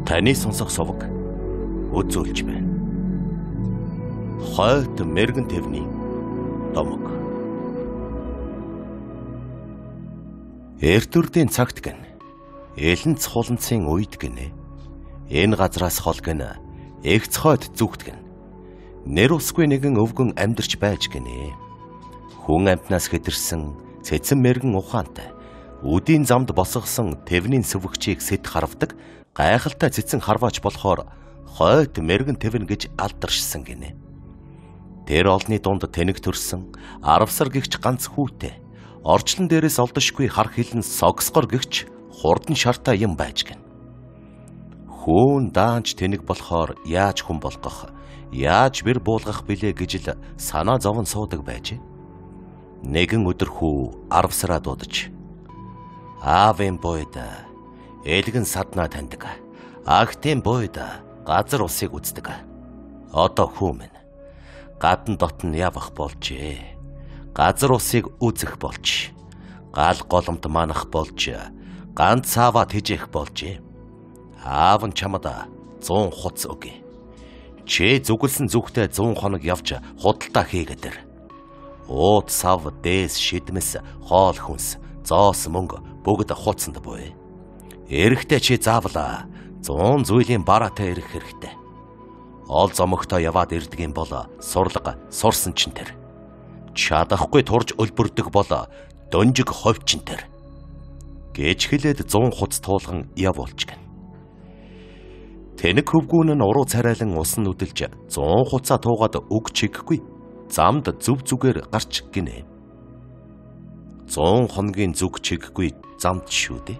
Таны сонсох суваг үзүүлж байна. Хойд мэргэн тэвний домог. Эрдүрдийн цагт гэн элэнц хуланцын үед гэнэ. Энэ газраас хол гэн эгц хойд зүгт гэн. Нэр усгүй нэгэн өвгөн амьдарч байж гэнэ. Хүн амтнаас хэтэрсэн цэцэн мэргэн ухаантай үдийн замд босгосон тэвний сүвгчийг сэт харавдаг гайхалтай цэцэн харваач болохоор хойд мэргэн тэвэн гэж алдаршсан гинэ. Тэр олны дунд тэнэг төрсөн 10 сар гэгч ганц хүүтэй орчлон дээрээс олдошгүй хар хилэн согсгор гэгч хурдан шартай юм байж гин. Хүүн даанч тэнэг болохоор яаж хүн болгох, яаж бэр буулгах билээ гэж л санаа зовон суудаг байж. Нэгэн өдөр хүү 10 сараа дуудаж аавын бойда элгэн саднаа таньдаг. Агтын бойда газар усыг үздэг. Одоо хүү минь гадна дотн явах болжээ. Газар усыг үзэх болж, гал голомт манах болж, ганц цааваа тэжээх болжээ. Аав нь чамд 100 хуц өгье. Чи зүгэлсэн зүгтээ 100 хоног явж худалдаа хийгээдэр. Ууд сав дээс шидмэс хоол хүнс зоос мөнгө бүгд хуцанд буй. Эрэхтэй чи заавал 100 зүйлийн бараатай ирэх хэрэгтэй. Ол зомогтой яваад ирдэг юм бол сурлага сурсан чин тэр. Чадахгүй турж өлбөрдөг бол донжиг ховчин тэр. Гэж хэлээд 100 хуц туулган явуулж гэн. Тэнэг хөвгүүн нь уруу царайлан усан нүдэлж 100 хуцаа туугаад үг чиггүй замд зүв зүгээр гарч гинэ. 100 хоногийн зүг чиггүй замд шүү дээ.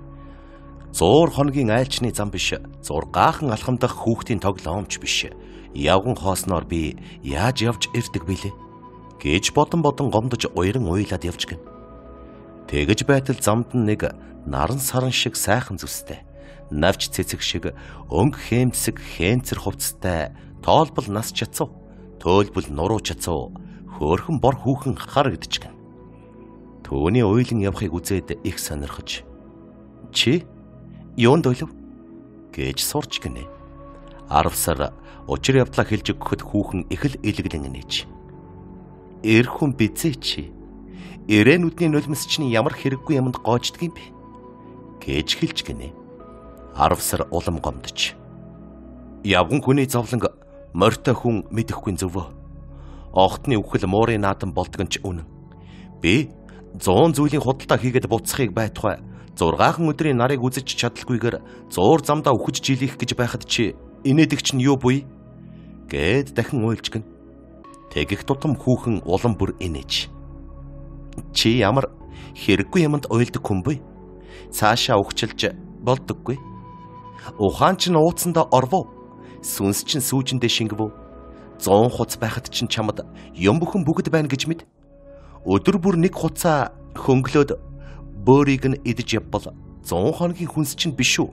100 хоногийн айлчны зам биш, 6хан алхамдах хүүхдийн тоглоомч биш. Явган хоосноор би яаж явж ирдэг билээ гэж бодон гомдож уяран уйлаад явж гэн. Тэгэж байтал замд нэг наран саран шиг сайхан зүстэй, навч цэцэг шиг өнгө хэмцэг хэнцэр хувцастай, тоолбол нас чацуу, төөлбөл нуруу чацуу, хөөрхөн бор хүүхэн харагдаж гэн. Төвний уйлан явахыг үзээд их сонирхож чи юунд ойлов гэж сурч гинэ. 10 сар учир явдлаа хэлж өгөхөд хүүхэн их л илгэлэн нээж. Эр хүн бизээ чи ирээнүүдний нулимс чинь ямар хэрэггүй юмд гоождөг юм бэ гэж хэлж гинэ. 10 сар улам гомдож. Явган хүний зовлон морьтой хүн мэдэхгүй зөвөө. Огтны үхэл муурын наадам болдгон ч үнэн. Би 100 зүйлийн худалдаа хийгээд буцахыг байтугай 6хан өдрийн нарыг үзэж чадалгүйгээр 100 замдаа үхэж жилих гэж байхад чи инээдэг чинь юу буй гэд дахин уйлж гэн. Тэгэх тутам хүүхэн улам бүр инээж. Чи ямар хэрэггүй юмд уйлдаг хүн бай. Цаашаа ухчилж болдоггүй. Ухаан чинь ууцсандаа орвоо. Сүнс чинь сүүжиндээ шингэвөө. 100 хуц байхад чинь чамд юм бүхэн бүгд байна гэж мэд. Өдөр бүр нэг хуцаа хөнгөлөөд бөөрийг нь идэж явбал 100 хоногийн хүнс чинь биш үү?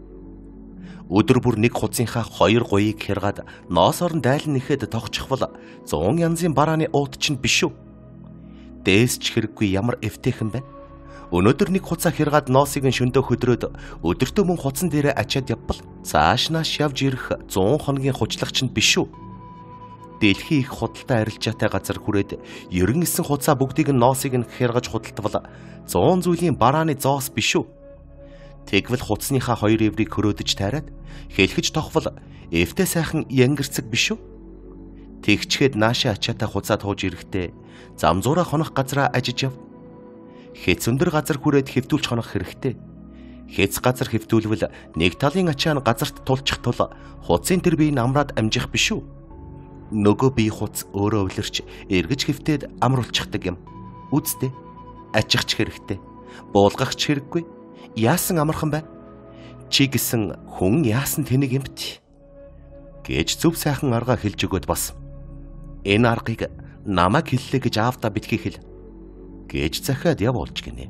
Өдөр бүр нэг хуцынхаа 2 гоёыг хэргаад ноосоор нь дайлан нэхэд тогтчихвол 100 янзын барааны уут чинь биш үү? Дээс ч хэрэггүй ямар эвтэйхэн байна. Өнөөдөр нэг хуцаа хэргаад ноосыг нь шөндөө хөдрөөд өдөртөө мөн хуцан дээрээ ачаад явбал цааш нааш явж ирэх 100 хоногийн хучлах чинь биш үү? Дэлхий их худалдаа арилжаатай газар хүрээд 99 хуцаа бүгдийг нь ноосыг нь хэргаж худалдавал 100 зүйлийн барааны зоос биш үү? Тэгвэл хуцсныхаа 2 еврийг хөрөөдөж тайраад хэлхэж тохвол эвтэй сайхан янгэрцэг биш үү? Тэгчгээд наашаа ачаатай хуцаа тууж ирэхдээ замзуураа хонох газараа ажиж яв. Хэц өндөр газар хүрээд хэвдүүлж хонох хэрэгтэй. Хэц газар хэвдүүлвэл нэг талын ачаа нь газарт тулчих тул хуцын тэр биеийг амраад амжих биш үү? Нөгөө бие хуц өөрөө өвлөрч эргэж хэвтээд амруулчихдаг юм. Үсттэй. Ачихч хэрэгтэй. Буулгахч хэрэггүй. Яасан амархан байна? Чи гэсэн хүн яасан тэнэг юмт? Гэж зөв сайхан арга хэлж өгөөд бас. Энэ аргыг намайг хэллээ гэж аавда битгий хэл. Гэж захиад явуулж гинэ.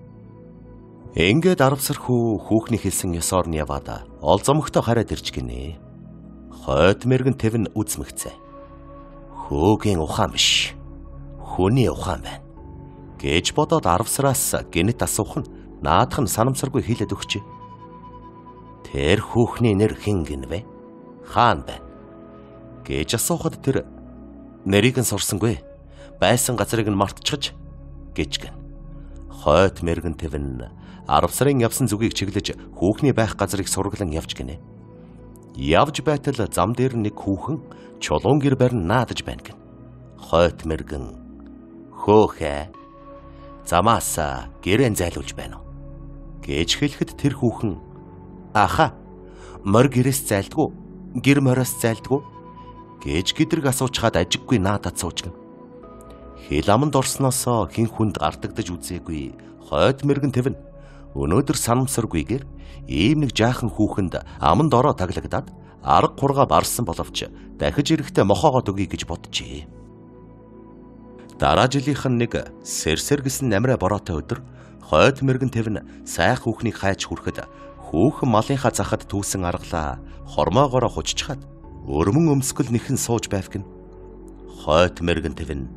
Ингээд 10 сар хүүхний хэлсэн ёсоор нь яваад ол зомогтой хараад ирж гинэ. Хойд мэргэн тэвэн үзмэгцээ. Хөөгийн ухаан биш. Хүний ухаан байна. Гэж бодоод 10 сараас гинэт асуух нь наадах нь санамсаргүй хэлээд өгчээ. Тэр хүүхний нэр хэн гинвэ? Хаан байна. Гэж асуухад тэр нэрийг нь сурсангүй. Байсан газрыг нь мартчихж гэж гэн. Хойд мэргэн тэвэн 10 сарын явсан зүгийг чиглэж хүүхний байх газрыг сургалан явж гинэ. Явж байтал зам дээр нэг хүүхэн чулуун гэр барин наадаж байна гэн. Хойд мэргэн хөөхэ замаасаа гэрэн зайлуулж байна уу гэж хэлэхэд тэр хүүхэн аха мор гэрээс зайлдгүй гэр мороос зайлдгүй гэж гэдрэг асуучхад ажиггүй наадад суучгэн. Хил аманд орсноосоо хин хүнд гардагдаж үзээгүй хойд мэргэн тэвэн өнөөдөр санамсаргүйгээр ийм нэг жаахан хүүхэнд аманд ороо таглагдаад арга хургаа барсан боловч дахиж ирэхдээ мохоогоо өгье гэж боджээ. Дараа жилийнх нь нэг сэрсэр гисэн намраа бороотой өдөр хойд мэргэн тэвэн сайх хүүхнийг хайж хүрэхэд хүүхэн малынхаа захад түүсэн аргалаа хормоогоороо хуччихад өрмөн өмсгөл нэхэн сууж байв гэн. Хойд мэргэн тэвэн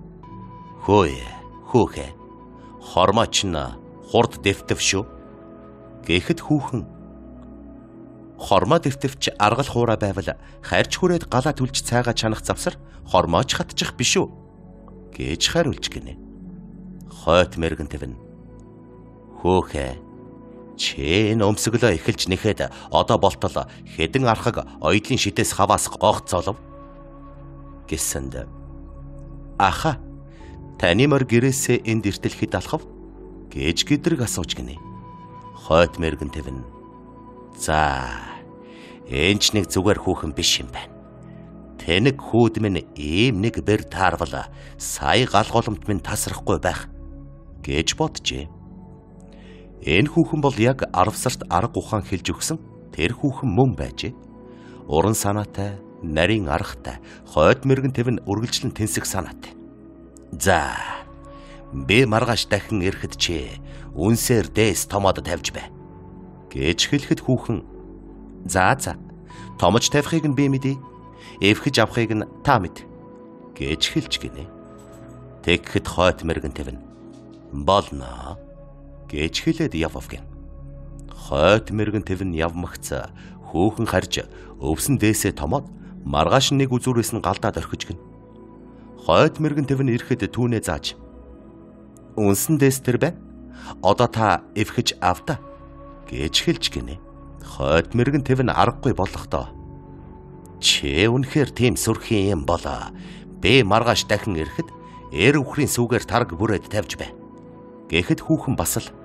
хөөхэ хормоо чинь хурд дэвтэв шүү гэхэд хүүхэн хормоо дэвтвч аргал хуураа байвал харж хүрээд галаа түлж цайгаа чанах завсар хормооч хатчих биш үү гэж хариулж гинэ. Хойд мэргэн тэвэн хөөхэ чи энэ өмсгөлөө эхэлж нэхэд одоо болтол хэдэн архаг оёдлын шидээс хаваас гогцоолов гэсэнд аха таны мөр гэрээсээ энд иртэл хэд алхав гэж гэдрэг асууж гинэ. Хойд мэргэн тэвэн за энэч нэг зүгээр хүүхэн биш юм байна. Тэнэг хүүд минь ийм нэг бэр таарвал сая галгуулмт минь тасрахгүй байх гэж боджээ. Энэ хүүхэн бол яг 10 сард арга ухаан хэлж өгсөн тэр хүүхэн мөн байжээ. Уран санаатай, нарийн аргатай, хойд мэргэн тэвэн үргэлжлэн тэнсэх санаатай. За би маргааш дахин ирэхэд чи үнсээр дээс томоод тавьж бай гэж хэлэхэд хүүхэн за томож тавихыг нь би мэдээ. Эвхэж авахыг нь та мэд гэж хэлж гинэ. Тэгэхэд хойд мэргэн тэвэн болно гэж хэлээд явав гин. Хойд мэргэн тэвэн явмагц хүүхэн харж өвсөн дээсээ томоод маргааш нэг үзүүрээс нь галдаад орхиж гин. Хойд мэргэн тэвэн ирэхэд түүнээ зааж үнсэн дээс тэр байна. Одоо та эвхэж авда гэж хэлж гинэ. Хойд мэргэн тэвэн аргагүй болохдоо чи үнэхээр тийм сүрхийн юм болоо. Би маргааш дахин ирэхэд эр үхрийн сүгээр тарг бүрээд тавьж бай гэхэд хүүхэн бас л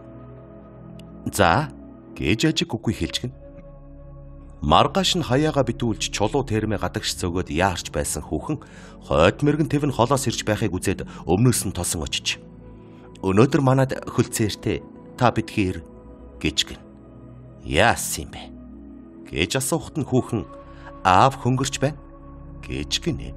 за гэж ажиг үгүй хэлж гин. Маргааш нь хаяага битүүлж чулуу тэрмээ гадагш цөгөөд яарч байсан хүүхэн хойд мэргэн тэвэн холоос ирж байхыг үзээд өмнөөс нь тосон очиж өнөөдөр манад хөлцээртэй та битгий ир гэж гин. Яасан юм бэ гэж асуухт нь хүүхэн аав хөнгөрч байна гэж гинэ.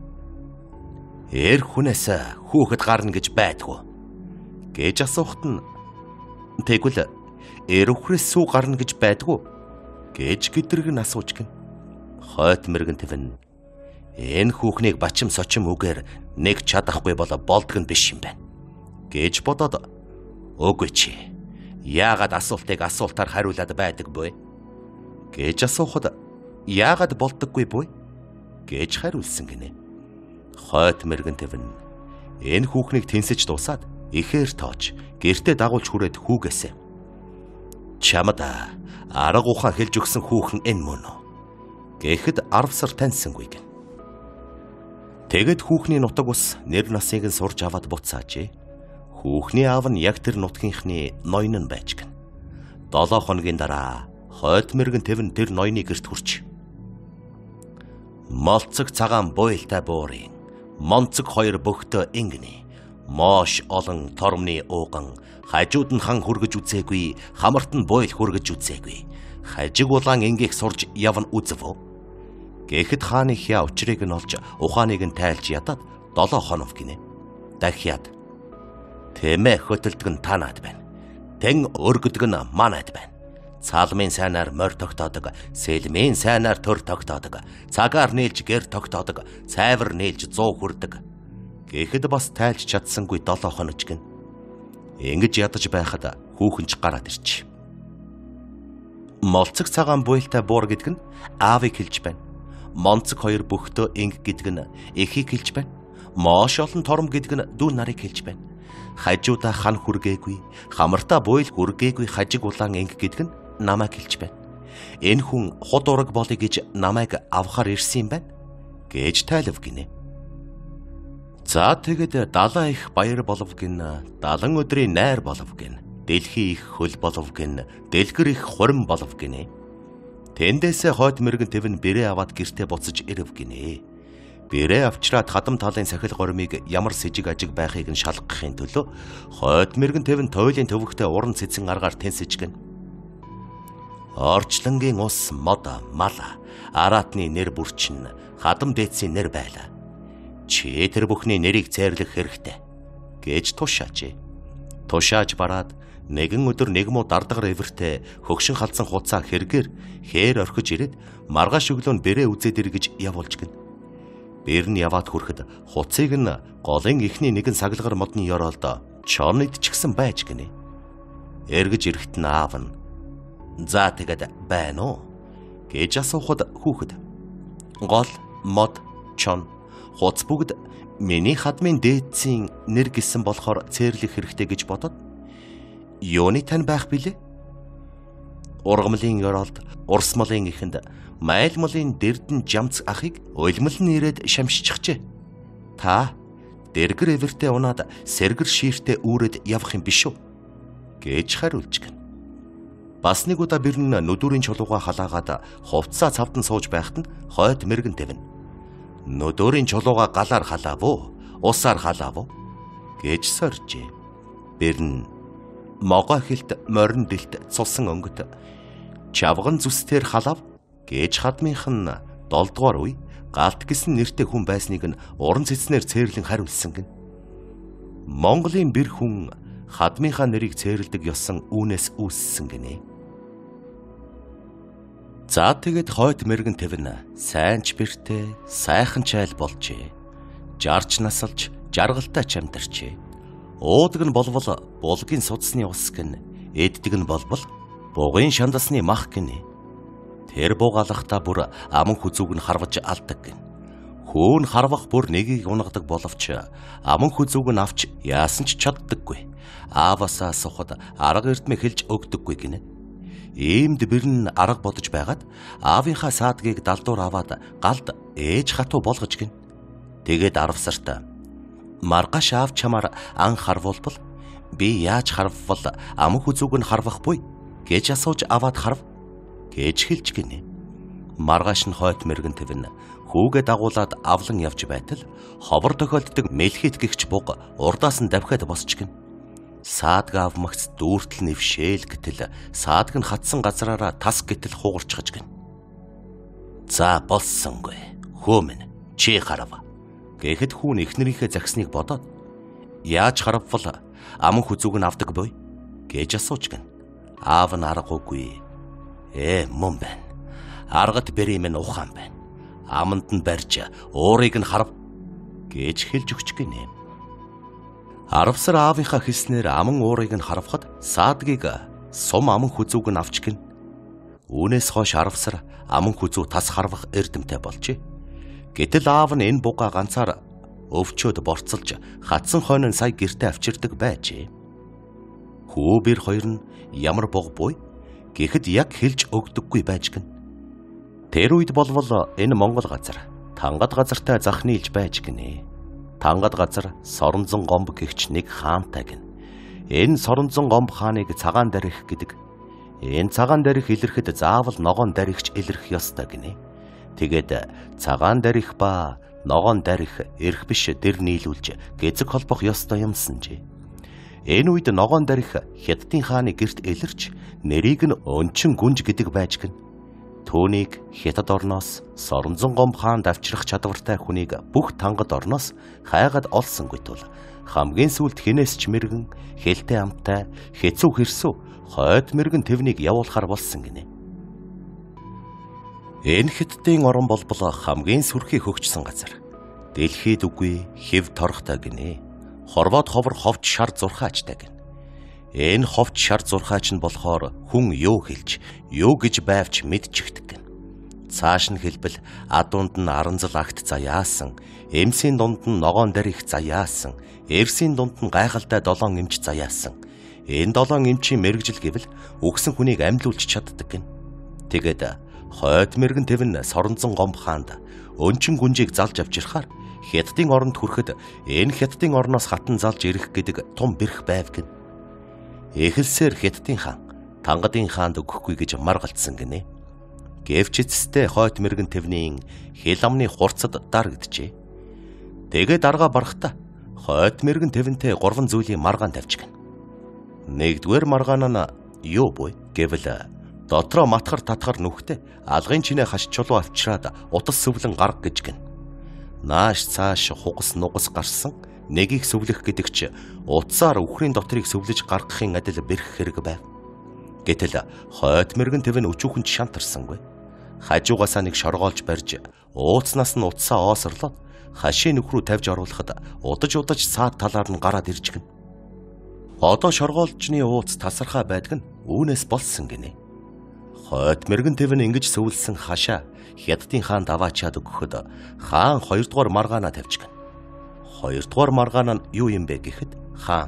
Эр хүнээс хүүхэд гарна гэж байдгүй гэж асуухт нь тэгвэл эр үхрээс сүү гарна гэж байдгүй гэж гэдрэг нь асууж гин. Хойд мэргэн тэвэн энэ хүүхнийг бачим сочим үгээр нэг чадахгүй болдго нь биш юм байна гэж бодоод үгүй чи яагаад асуултыг асуултаар хариулаад байдаг бөө гэж асуухад яагаад болдоггүй буй гэж хариулсан гинэ. Хойд мэргэн тэвэн энэ хүүхнийг тэнсэж дуусаад ихээр тоож гэртээ дагуулж хүрээд хүүгээсэ чамд арга ухаан хэлж өгсөн хүүхэн энэ мөн үү гэхэд 10 сар таньсангүй гин. Тэгэд хүүхний нутаг ус нэр насыг нь сурж аваад буцаажээ. Хүүхний аав нь яг тэр нутгийнхны ноён нь байж гин. 7 хоногийн дараа хойд мэргэн тэвэн тэр ноёны гэрт хүрч молцог цагаан буйлтай буурын монцог хоёр бөхтөө ингэни mooш олон тормны ууган хажууд нь хан хүргэж үзээгүй хамарт нь буйл хүргэж үзээгүй хажиг улаан ингийг сурж явна үзв гэхэд хааны хя учрыг нь олж ухааныг нь тайлж ядаад 7 хоног гинэ. Дахиад тэмээ хөтөлдөг нь танаад байна. Тэн өргөдөг нь манайд байна. Цаалмын сайнаар морь тогтоодог, сэлмийн сайнаар төр тогтоодог, цагаар нээлж гэр тогтоодог, цайвар нээлж 100 хүрдэг. Гэхэд бас тайлж чадсангүй 7 хоног гин. Ингэж ядаж байхад хүүхэн ч гараад ирч. Молцог цагаан буйлтай буур гэдэг нь аавыг хэлж байна. Монцог хоёр бөхтөө инг гэдэг нь эхийг хэлж байна. Mooш олон тором гэдэг нь дүү нарыг хэлж байна. Хажуудаа хан хүргээгүй, хамартаа буйл хүргээгүй хажиг улаан инг гэдэг нь намайг хэлж байна. Энэ хүн худ ураг болъё гэж намайг авахар ирсэн юм байна гэж тайлав гинэ. За тэгэд 70 их баяр болов гин, 70 өдрийн найр болов гин, дэлхий их хөл болов гин, дэлгэр их хурим болов гинэ. Тэндээсээ хойд мэрэгэн тэвэн бэрээ аваад гэртээ буцаж ирэв гинэ. Бэрээ авчраад хадам талын сахил горимыг ямар сэжиг ажиг байхыг нь шалгахын төлөө хойд мэрэгэн тэвэн тойлын төвөгтэй уран цэцэн аргаар тэнсэж гин. Орчлонгийн ус мод мал араатны нэр бүрчин хадам дээдсийн нэр байлаа. Чи тэр бүхний нэрийг зээрлэх хэрэгтэй гэж тушаажээ. Тушааж бараад нэгэн өдөр нэгмүү дардагар эвэртэй хөгшин халдсан хуцаа хэрэгээр хээр орхиж ирээд маргааш өглөө бэрээ үзээд ир гэж явуулж гин. Бэр нь яваад хүрэхэд хуцыг нь голын ихний нэгэн саглагар модны ёроолдо чорнод ч гсэн байж гинэ. Эргэж ирэхэд нь аав нь "За тэгэд байна уу?" гэж асуухад хүүхэд "Гол, мод, чон, хуц бүгд миний хадмын дээдсийн нэр гэсэн болохоор цээрлэх хэрэгтэй" гэж бодоод "Юуны тань байх билээ?" Ургамлын ёроолд урс малын ихэнд майлмалын дэрдэн жамц ахыг уйлмал нь ирээд шамшчихжээ. "Та дэргэр эвэртэй унаад сэргэр шииртэй үүрээд явах юм биш үү?" гэж хариулж гин. Бас нэг удаа бэр нь нүдүрийн чулууга халаагаад хувцаа цавдан сууж байхад нь хойд мэрэгэн тэвэн "Нүдүрийн чулууга галаар халаав уу? Усаар халаав уу?" гэж соржээ. Бэр нь могоо хэлт морин дэлт цусан өнгөт чавган зүстээр халаав гэж хадмынх нь 7 дугаар үе галт гэсэн нэртэй хүн байсныг нь уран цэцнэр цээрлэн хариулсан гин. Монголын бэр хүн хадмынхаа нэрийг цээрлдэг ёсон үүнээс үүссэн гинэ. За тэгэд хойд мэрэгэн тэвэн сайнч бэртэй сайхан чайл болжээ. Жарч насалж жаргалтай чамдарчээ. Уудаг нь болвол булгийн судасны ус гин, эддэг нь болбол бугын шандасны мах гинэ. Тэр бугаалахта бүр аман хүзүүг нь харваж алдаг гин. Хөөн харвах бүр нэгийг унагадаг боловч аман хүзүүг нь авч яасан ч чаддаггүй. Аавасаа сухад арга эрдмэ хэлж өгдөггүй гинэ. Иймд бэр нь арга бодож байгаад аавынхаа саадгийг далдуур аваад галд ээж хатуу болгож гин. Тэгээд 10 сарт "Маргааш аав чамаар ан харвуулбал би яаж харвал аман хүзүүг нь харвах буй" гэж асууж аваад харв гэж хэлж гинэ. Маргааш нь хойд мэрэгэн тэвэн хүүгээ дагуулад авлан явж байтал ховор тохиолддог мэлхит гихч буг урдаас нь давхиад босч гин. Саадг авмагц дүүртэл нэвшээл гэтэл саадг нь хатсан газраараа тас гэтэл хугарчгаж гин. "За болсонгүй. Хөөмэн чи харав." Гэхэд хүүн эхнэрийнхээ загсныг бодоод "Яаж хараввал аман хүзүүг нь авдаг буй?" гэж асууж гин. Аав нь аргагүй. Мөн байна. Аргад бэр юм ухаан байна. Аманд нь барьж уурыг нь харав" гэж хэлж өгч гинэ. 10 сар аавынхаа хэлснээр аман уурыг нь харавхад саадгийг сум аман хүзүүг нь авч гин. Үүнээс хойш 10 сар аман хүзүү тас харвах эрдэмтэй болжээ. Гэтэл аав нь энэ буга ганцаар өвчөөд борцолж хатсан хойно сая гэртээ авчирдаг байжээ. Хүү бэр хоёр нь ямар буг буй гэхэд яг хэлж өгдөггүй байж гин. Тэр үед болвол энэ Монгол газар тангад газартай зах нийлж байж гинэ. Тангад газар Соронзон гомб гэгч нэг хаантай гин. Энэ Соронзон гомб хааныг цагаан дарих гэдэг. Энэ цагаан дарих илэрхэд заавал ногоон дарихч илэрх ёстой гинэ. Тэгээд цагаан дарих ба ногоон дарих эрх биш дэр нийлүүлж гэзэг холбох ёстой юмсанжээ. Энэ үед ногоон дарих Хятадын хааны гэрт илэрч нэрийг нь Өнчин гүнж гэдэг байж гин. Түүнийг Хятад орноос Соронзон гомб хаанд авчрах чадвартай хүнийг бүх тангад орноос хайгаад олсонгүй тул хамгийн сүүлд хинээс ч мэргэн хэлтэй амтай хэцүү хэрсүү хойд мэргэн тэвнийг явуулахар болсон гинэ. Энэ Хятадын орон болбол хамгийн сүрхий хөгжсөн газар. Дэлхийд үгүй хэв торхтой гинэ. Хорвоод ховор ховч шар зурхаачтай гин. Энэ ховч шар зурхаач нь болохоор хүн юу хэлж, юу гэж байвч мэдчихдэг гэн. Цааш нь хэлбэл адуунд нь аранзал агт заяасан, эмсийн дунд нь ногоон дэрх заяасан, эрсийн дунд нь гайхалтай долоон эмч заяасан. Энэ долоон эмчийн мэрэгжил гэвэл үгсэн хүнийг амьлуулж чаддаг гэн. Тэгээд хойд мэргэн тэвэн соронзон гомб хаанд өнчин гүнжийг залж авчирхаар хятадын оронд хүрэхэд энэ хятадын орноос хатан залж ирэх гэдэг тун бэрх байв гэн. Эхэлсээр хятадын хаан Тангадын хаанд өгөхгүй гэж маргалцсан гинэ. Гэвч эцэстээ хойд мэргэн тэвнийн хил амны хурцад дарагджээ. Тэгээд дарга барахта хойд мэргэн тэвнтэй 3 зүйлийн маргаан тавьчихна. Нэгдүгээр маргаан нь юу буй гэвэл дотроо матхар татхар нүхтэй алгын чинээ хаш чулуу авчираад утас сүвлэн гарга гэж гин. Нааш цааш хугас нугас гарсан нэгийг сүвлэх гэдэг чи утсаар үхрийн дотрыг сүвлэж гаргахын адил бэрх хэрэг байв. Гэтэл хойд мэргэн тэвэн өчүүхэн шантарсангүй. Хажуугасаа нэг шоргоолж барьж ууцнаас нь утсаа оосрлоод хашийн нүх рүү тавьж оруулахад удаж саад талаар нь гараад ирж гин. Одоо шоргоолжны ууц тасархаа байдаг нь үүнээс болсон гинэ. Хойд мэргэн тэвэн ингэж сүвлсэн хашаа хятадын хаанд аваачаад өгөхөд хаан 2 дугаар маргаанаа тавьж гин. 2 дугаар маргаан нь юу юм бэ гэхэд хаан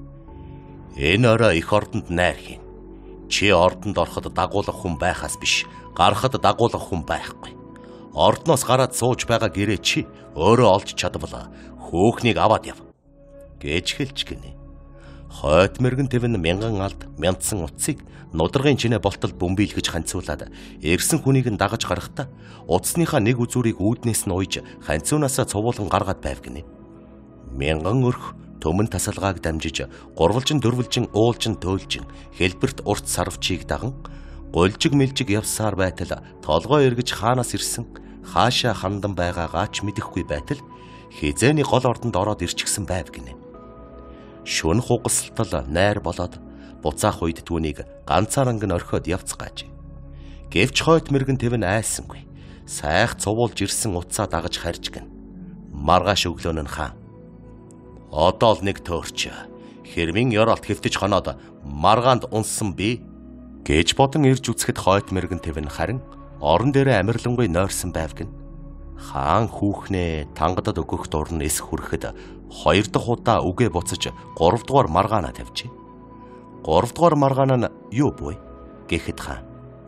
энэ орой их ордонд найр хийн. Чи ордонд ороход дагуулах хүн байхаас биш, гарахад дагуулах хүн байхгүй. Ордноос гараад сууж байгаа гэрээ чи өөрөө олж чадвал хөөхнийг аваад яв гэж хэлж гинэ. Хойд мэргэн тэвэн мянган алд мяндсан утсыг нударгын чинээ болтол бөмбөйлгөж ханцуулаад эрсэн хүнийг нь дагаж гарахтаа утасныхаа нэг үзүүрийг үүднээс нь уйж ханцуунаасаа цувуулан гаргаад байв гинэ. Мянган өрх төмөн тасалгааг дамжиж гурвалжин дөрвөлжин уулжин төөлжин хэлбэрт урт сарвчийг даган гулжиг мэлжиг явсаар байтал толгой эргэж хаанаас ирсэн хаашаа хандан байгаагаа ч мэдэхгүй байтал хизээний гол ордонд ороод ирчихсэн байв гинэ. Шүн хугасалтал найр болоод буцаах үед түүнийг ганцааранг нь орхиод явцгааж. Гэвч хойд мэргэн тэвэн айсангүй. Сайх цувуулж ирсэн утсаа дагаж харж гин. Маргааш өглөөн нь хаан одоо л нэг төөрч хэрмийн ёроолт хэвтэж хоноод маргаанд унсан би гэж бодон ирж үзэхэд хойд мэргэн тэвэн харин орон дээрээ амирлангүй нойрсон байв гин. Хаан хүүхнээ тангадад өгөх дурн эс хүрэхэд 2 дахь удаа үгээ буцаж 3 дугаар маргаанаа тавьжээ. 3 дугаар маргаан нь юу буй гэхэд хаан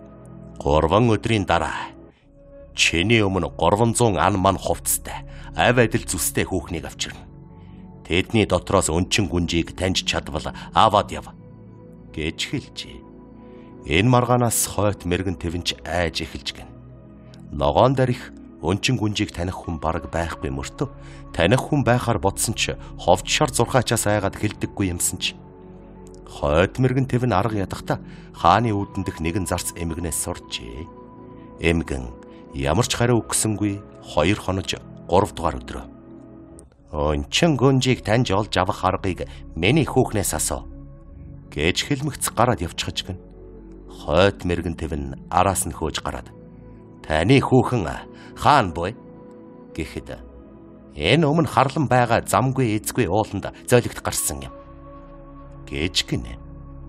3 өдрийн дараа чиний өмнө 300 ан ман хувцастай авь адил зүстэй хүүхнийг авчирна. Тэдний дотроос өнчин гүнжийг таньж чадвал аваад яв гэж хэлжээ. Энэ маргаанаас хойд мэргэн тэвэнч айж эхэлж гин. Ногоон дэрх өнчин гүнжийг таних хүн бараг байхгүй мөртөө таних хүн байхаар бодсон ч ховч шар зурхаачаас айгаад хэлдэггүй юмсан ч. Хойд мэргэн тэвэн арга ядахта хааны үүдэндх нэгэн зарц эмгнээс сурчээ. Эмгэн ямар ч хариу өгсөнгүй 2 хонож 3 дугаар өдрөө. Өнчин гүнжийг таньж олж авах аргыг миний хүүхнээс асуу гэж хэлмэгц гараад явчихж гин. Хойд мэргэн тэвэн араас нь хөөж гараад таны хүүхэн хаан буй гэхэд энэ өмнө харлан байгаа замгүй эзгүй ууланд зойлогт гарсан юм гэж гинэ.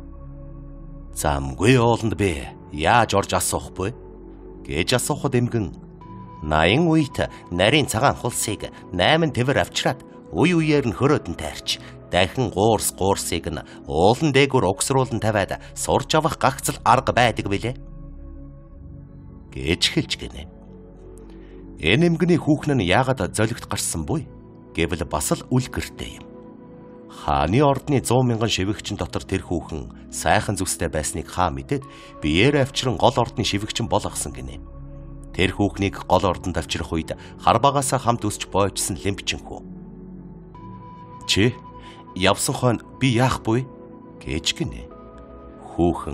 Замгүй ууланд би яаж орж асуух буй гэж асуухад эмгэн 80 үед нарийн цагаан хулсыг 8 тэвэр авчираад үе үеэр нь хөрөөдөн тайрч дахин гуурсыг нь уулан дээгүүр угсруулан тавиад сурж авах гагцал арга байдаг билээ гэж хэлж гинэ. Энэ эмгний хүүхэн нь яагаад золигт гарсан буй гэвэл бас л үл гэртэй юм. Хааны ордны 100 мянган шивгчин дотор тэр хүүхэн сайхан зүстэй байсныг хаа мэдээд биеэр авчран гол ордны шивгчин болгосон гинэ. Тэр хүүхнийг гол ордонд авчрах үед харбагаасаа хамт өсч бойжсэн лимбчин хүү. Чи явсан хойно би яах буй гэж гинэ. Хүүхэн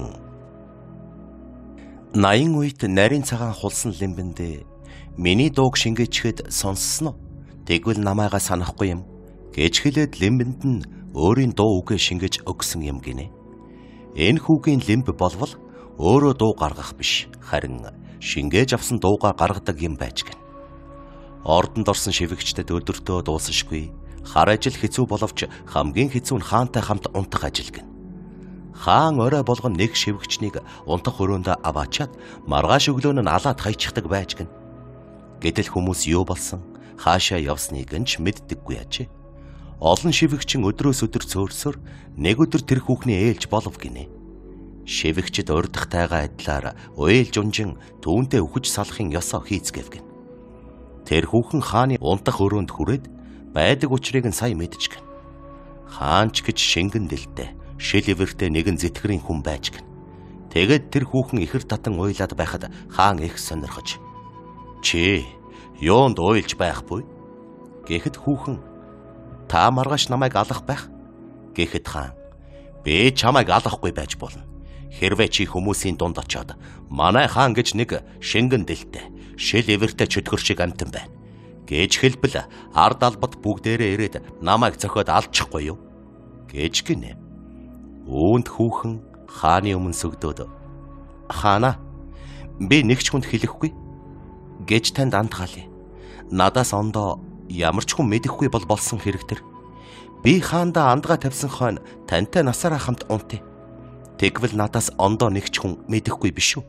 80 үед нарийн цагаан хулсан лимбэндээ миний дууг шингээчхэд сонссноо. Тэгвэл намайгаа санахгүй юм гэж хэлээд лимбэнд нь өөрийн дуу үгээ шингээж өгсөн юм гинэ. Энэ хүүгийн лимб болвол өөрөө дуу гаргах биш, харин шингээж авсан дуугаа гаргадаг юм байж гэн. Ордонд орсон шивгчдэд өдөртөө дуусашгүй хар ажил хэцүү боловч хамгийн хэцүү нь хаантай хамт унтах ажил гэн. Хаан орой болгон нэг шивгчнийг унтах өрөөндө аваачаад маргааш өглөө нь алаад хайчихдаг байж гэн. Гэтэл хүмүүс юу болсон, хаашаа явсныг нь ч мэддэггүй ажээ. Олон шивгчин өдрөөс өдөр цөөрсөөр нэг өдөр тэр хүүхний ээлж болов гинэ. Шивгчд урдахтайгаа адилаар уйлж унжин түүнтэй үхэж салахын ёсоо хийцгээв гэн. Тэр хүүхэн хааны унтах өрөөнд хүрээд байдаг учрыг нь сайн мэдчихгэн. Хаан ч гэж шингэн дэлтэй, шил ивэртэй нэгэн зэтгэрийн хүн байж гэн. Тэгэд тэр хүүхэн ихэр татан уйлаад байхад хаан их сонирхож, "Чи юунд уйлж байхгүй?" гэхэд хүүхэн, "Та маргааш намайг алах байх." гэхэд хаан, "Би чамайг алахгүй байж болно. Хэрвээ чи хүмүүсийн дунд очоод манай хаан гэж нэг шингэн дэлтэй, шил ивэртэй чөтгөр шиг амтан байна гэж хэлбэл ард албад бүгдээрээ ирээд намайг зохиод алчихгүй юу?" гэж гинэ. Үүнд хүүхэн хааны өмнө сүгдөөд, "Хаана, би нэг ч хүнд хэлэхгүй гэж танд андгаалъя. Надаас ондоо ямар ч хүн мэдэхгүй болсон хэрэг тэр. Би хаандаа андгаа тавьсан хойно тантай насаараа хамт унтъя. Тэгвэл надаас ондоо нэг ч хүн мэдэхгүй биш үү?"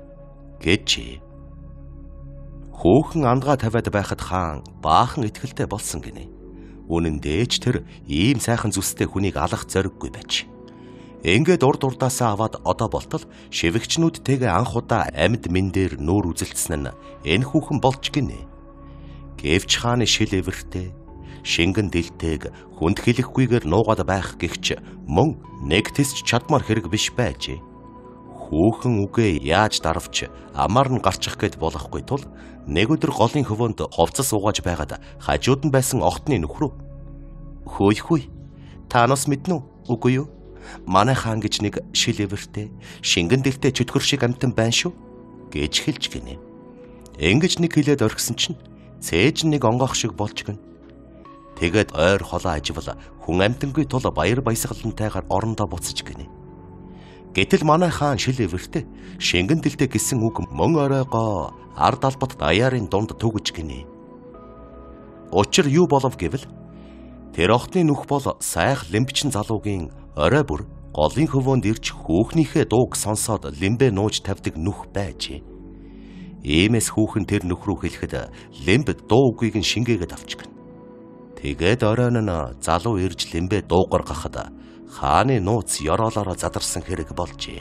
гэж. Хүүхэн андгаа тавиад байхад хаан баахан итгэлтэй болсон гинэ. Үнэн дээр ч тэр ийм сайхан зүстэй хүнийг алах зориггүй байж. Ингээд урд урдаасаа аваад одоо болтол шивгчнүүдтэйгээ анх удаа амьд мэн дээр нүүр үзэлцсэн нь энэ хүүхэн болж гинэ. Гэвч хааны шил эвэртэй, шингэн дэлтэйг хүнд хэлэхгүйгээр нуугаад байх гихч мөн нэг тисч чадмар хэрэг биш байжээ. Хүүхэн үгээ яаж дарвч амар нь гарчих гээд болохгүй тул нэг өдөр голын хөвөнд ховцос угааж байгаад хажууд нь байсан огтны нөхрөө, "Хөөй, та нас мэднэ үү? Үгүй юу? Манай хаан гэж нэг шил эвэртэй, шингэн дэлтэй чөтгөр шиг амтан байна шүү" гэж хэлж гинэ. Ингэж нэг хэлээд орхисон чинь цээж нэг онгоох шиг болж гин. Тэгээд ойр холоо аживал хүн амтангүй тул баяр баясгалантайгаар орондоо буцаж гинэ. Гэтэл манай хаан шил эвэртэй, шингэн дэлтэй гэсэн үг мөн оройгоо ард албат даяарын дунд түгэж гинэ. Учир юу болов гэвэл тэр охтны нүх бол сайх лимбчин залуугийн орой бүр голын хөвөөнд ирж хүүхнийхээ дууг сонсоод лимбэ нууж тавьдаг нүх байжээ. Иймээс хүүхэн тэр нүх рүү хэлэхэд лимб дуу үгийг нь шингээгээд авчихна. Тэгээд оройн нь залуу ирж лимбэ дуугар гахад хааны нууц ёроолоор задарсан хэрэг болжээ.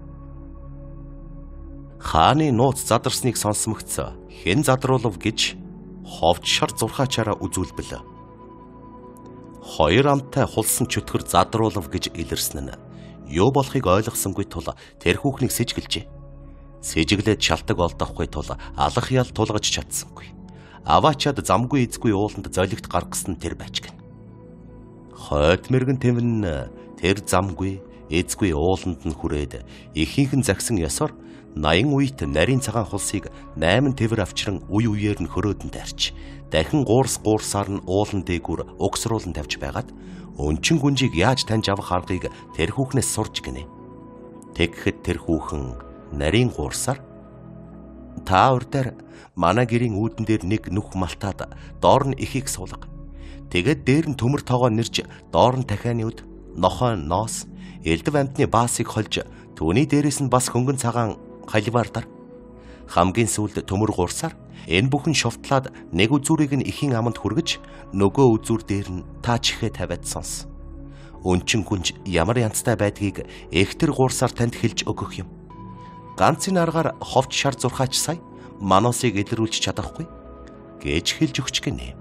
Хааны нууц задарсныг сонсмогц хэн задруулав гэж ховч шар зурхаачаараа үзүүлбэл хоёр амтай хулсан чөтгөр задруулав гэж илэрсэн нь юу болохыг ойлгосонгүй тул тэр хүүхнийг сэжгэлжээ. Сэжиглээд шалтак олдохгүй тул алах ял тулгаж чадсангүй. Аваачаад замгүй эзгүй ууланд золигт гаргасан тэр байж гэн. Хойд мэргэн тэмнэн тэр замгүй эзгүй ууланд нь хүрээд ихийнхэн загсан ёсоор 80 үйт нарийн цагаан хулсыг 8 тэвэр авчран үе үеэр нь хөрөөдөнд арч дахин гуурсаар нь уулан дээгүүр угсруулан тавьж байгаад өнчин гүнжийг яаж таньж авах аргыг тэр хүүхнээс сурж гинэ. Тэгэхэд тэр хүүхэн нарийн гуурсаар, "Та урдаар манай гэрийн үүдэн дээр нэг нүх малтаад доор нь ихийг суулга. Тэгээд дээр нь төмөр тоогоо нэрж доор нь дахианы үд, нохой ноос, элдв амтны баасыг хольж түүний дээрээс нь бас хөнгөн цагаан халваар дар. Хамгийн сүүлд төмөр гуурсаар энэ бүхэн шовтлаад нэг үзүүрийг нь ихийн аманд хүргэж нөгөө үзүүр дээр нь та чихээ тавиад сонс. Өнчин гүнж ямар янзтай байдгийг эхтэр гуурсаар танд хэлж өгөх юм. Ганцын аргаар ховч шар зурхаач сая манусыг илрүүлж чадахгүй" гэж хэлж өгч гинэ.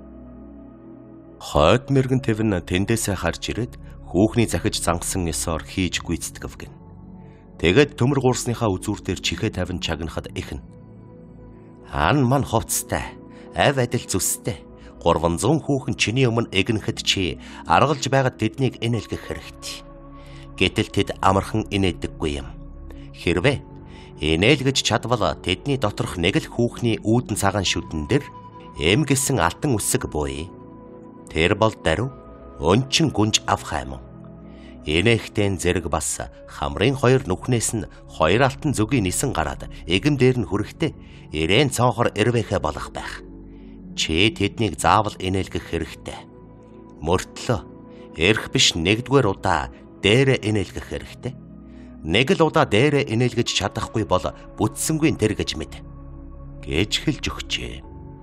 Хойд мэргэн тэвэн тэндээсээ харж ирээд хүүхний захиж зангасан ёсоор хийж гүйцэтгэв гин. Тэгээд төмөр гуурсныхаа үзүүр дээр чихээ тавин чагнахад ихнэ. "Хаан ман хувцтай, ав адил зүстэй. 300 хүүхэн чиний өмнө эгнэхэд чи аргалж байгаад тэднийг инээлгэх хэрэгтэй. Гэтэл тэд амархан инээдэггүй юм. Хэрвээ инээлгэж чадвал тэдний доторх нэг л хүүхний үүдэн цагаан шүдэн дээр эм гэсэн алтан үсэг бууя. Тэр бол даруй өнчин гүнж авах юм. Инээхтэн зэрэг бас хамрын хоёр нүхнээс нь хоёр алтан зүгийн нисэн гараад эгэм дээр нь хүрэхдээ ирээн цонхор ирвэхэ болох байх. Чи тэднийг заавал инээлгэх хэрэгтэй. Мөртлөө эрх биш нэгдүгээр удаа дээрээ инээлгэх хэрэгтэй. Нэг л удаа дээрээ инээлгэж чадахгүй бол бүтсэнгүй тэр гэж мэд. Гэж хэлж өгчээ.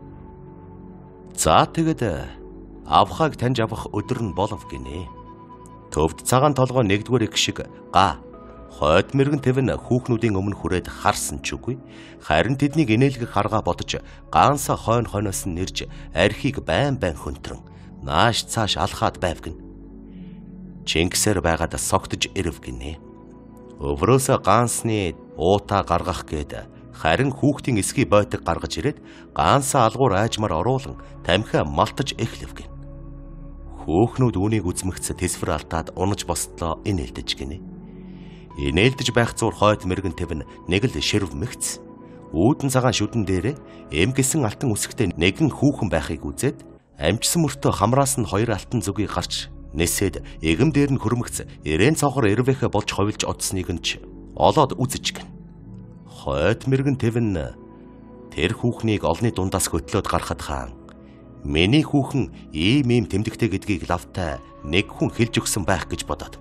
За тэгэд авхаг таньж авах өдөр нь болов гинэ. Төвд цагаан толгой нэгдүгээр их шиг хойд мэргэн тэвэн хүүхнүүдийн өмнө хүрээд харсан ч үгүй. Харин тэднийг инээлгэх аргаа бодож ганса хойноос нь нэрж архийг байн хөнтрөн нааш цааш алхаад байв гин. Чингисээр байгаад согтож ирэв гинэ. Өврөөсөө гаансны уута гаргах гээд харин хүүхдийн эсхий бойтог гаргаж ирээд гаансаа алгуур аажмаар оруулан тамхиа малтаж эхлэв гин. Хүүхнүүд үүнийг үзмэгц тэсвэр алтаад унаж бостлоо инээлдэж гинэ. Инээлдэж байх зур хойд мэргэн тэвэн нэг л ширв мэгц. Үүдэн цагаан шүдэн дээрээ эмгэсэн алтан үсгтэй нэгэн хүүхэн байхыг үзээд амжсан мөртөө хамраас нь хоёр алтан зүгийг гарч нэсээд эгэм дээр нь хөрмөгц ирээн цоохор эрвэхэ болж ховилж одсныг нь ч олоод үзэж гин. Хойд мэргэн тэвэн тэр хүүхнийг олны дундаас хөтлөөд гарахад хаан миний хүүхэн ийм тэмдэгтэй гэдгийг лавтай нэг хүн хэлж өгсөн байх гэж бодоод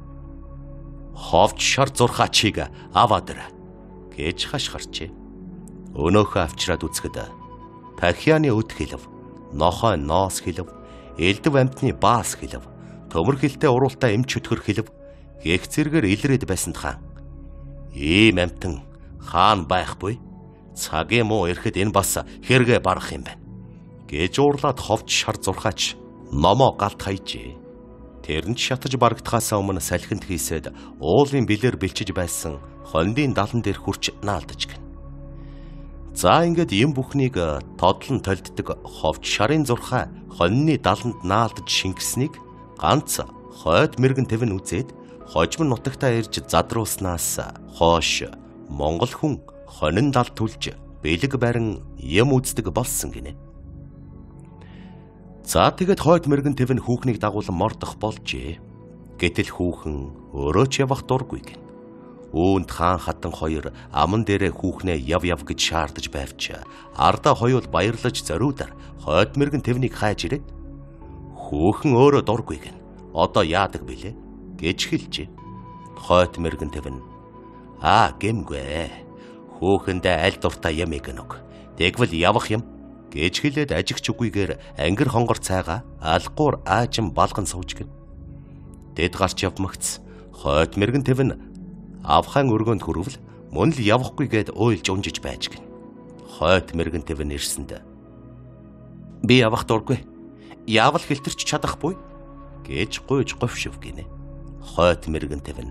ховч шар зурхаачийг аваад ир гэж хашгирчээ. Өнөөхөө авчраад үзэхэд тахианы өд хэлв, нохой ноос хэлв, элдв амтны баас хэлв, төмөр хилтэй уруултаа эмч өтгөр хэлв, гэх зэргээр илрээд байсанд хаан ийм амтан хаан байхгүй, цагийн муу ирэхэд энэ бас хэрэгэ барах юм байна гэж уурлаад ховч шар зурхаач номоо галт хайжээ. Тэр нь шатаж барагдахаас өмнө салхинд хийсэд уулын бэлэр бэлчиж байсан хондын далан дээр хурч наалдаж гин. За ингээд юм бүхнийг тодлон толддог ховч шарын зурхай хоньны даланд наалдаж шингэснийг ганц хойд мэргэн тэвэн үзээд хожим нутагтаа ирж задруулснаас хойш монгол хүн хонин дал түлж бэлэг барин юм үздэг болсон гинэ. За тэгэд хойд мэргэн тэвэн хүүхнийг дагуулan мордох болжээ. Гэтэл хүүхэн өөрөө ч явах дургүй гин. Үүнд хаан хатан хоёр аман дээрээ хүүхнээ яв гэж шаардаж байвч ардаа хоёул баярлаж зориудаар хойд мэргэн тэвнийг хайж ирээд хүүхэн өөрөө дургүй гин. Одоо яадаг билээ гэж хэлжээ. Хойд мэргэн тэвэн гэмгүй. Хүүхэндээ аль дуртай ямиг нүг. Тэгвэл явах юм гэж хэлээд ажигч үгүйгээр ангир хонгор цайгаа алгуур аажим балган сууж гин. Дэд гарч явмагц хойд мэргэн тэвэн авхайн өргөнд хүрвэл мөн л явахгүй гээд уйлж унжиж байж гин. Хойд мэргэн тэвэн ирсэнд би явах дургүй. Яавал хэлтэрч чадахгүй гэж гуйж говшив гинэ. Хойд мэргэн тэвэн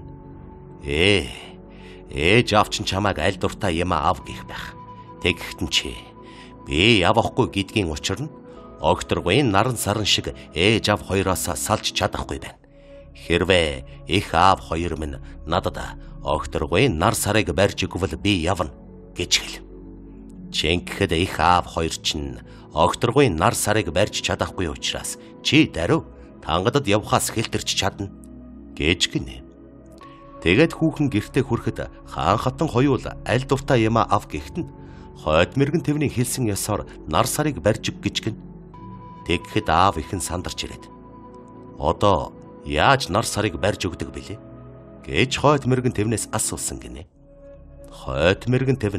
ээж авчин чамайг аль дуртай юм ав гих байх. Тэгэхтэн чи би явахгүй гэдгийн учир нь огторгын наран саран шиг ээж ав хоёроос салж чадахгүй байна. Хэрвээ их аав хоёр минь надад огторгын нар сарыг барьж өгвөл би явна гэж хэл. Чингэхэд их аав хоёр чинь огторгын нар сарыг барьж чадахгүй учраас чи даруй тангадад явхаас хэлтэрч чадна гэж гинэ. Тэгээд хүүхэн гэртээ хүрэхэд хаан хатан хоёул аль дуртай юм ав гэхэд нь хойд мэргэн тэвний хэлсэн ёсоор нар сарыг барьж өг гэж гин. Тэгэхэд аав ихэн сандарч ирээд одоо яаж нар сарыг барьж өгдөг бэлээ гэж хойд мэргэн тэвнээс асуусан гинэ. Хойд мэргэн тэвэн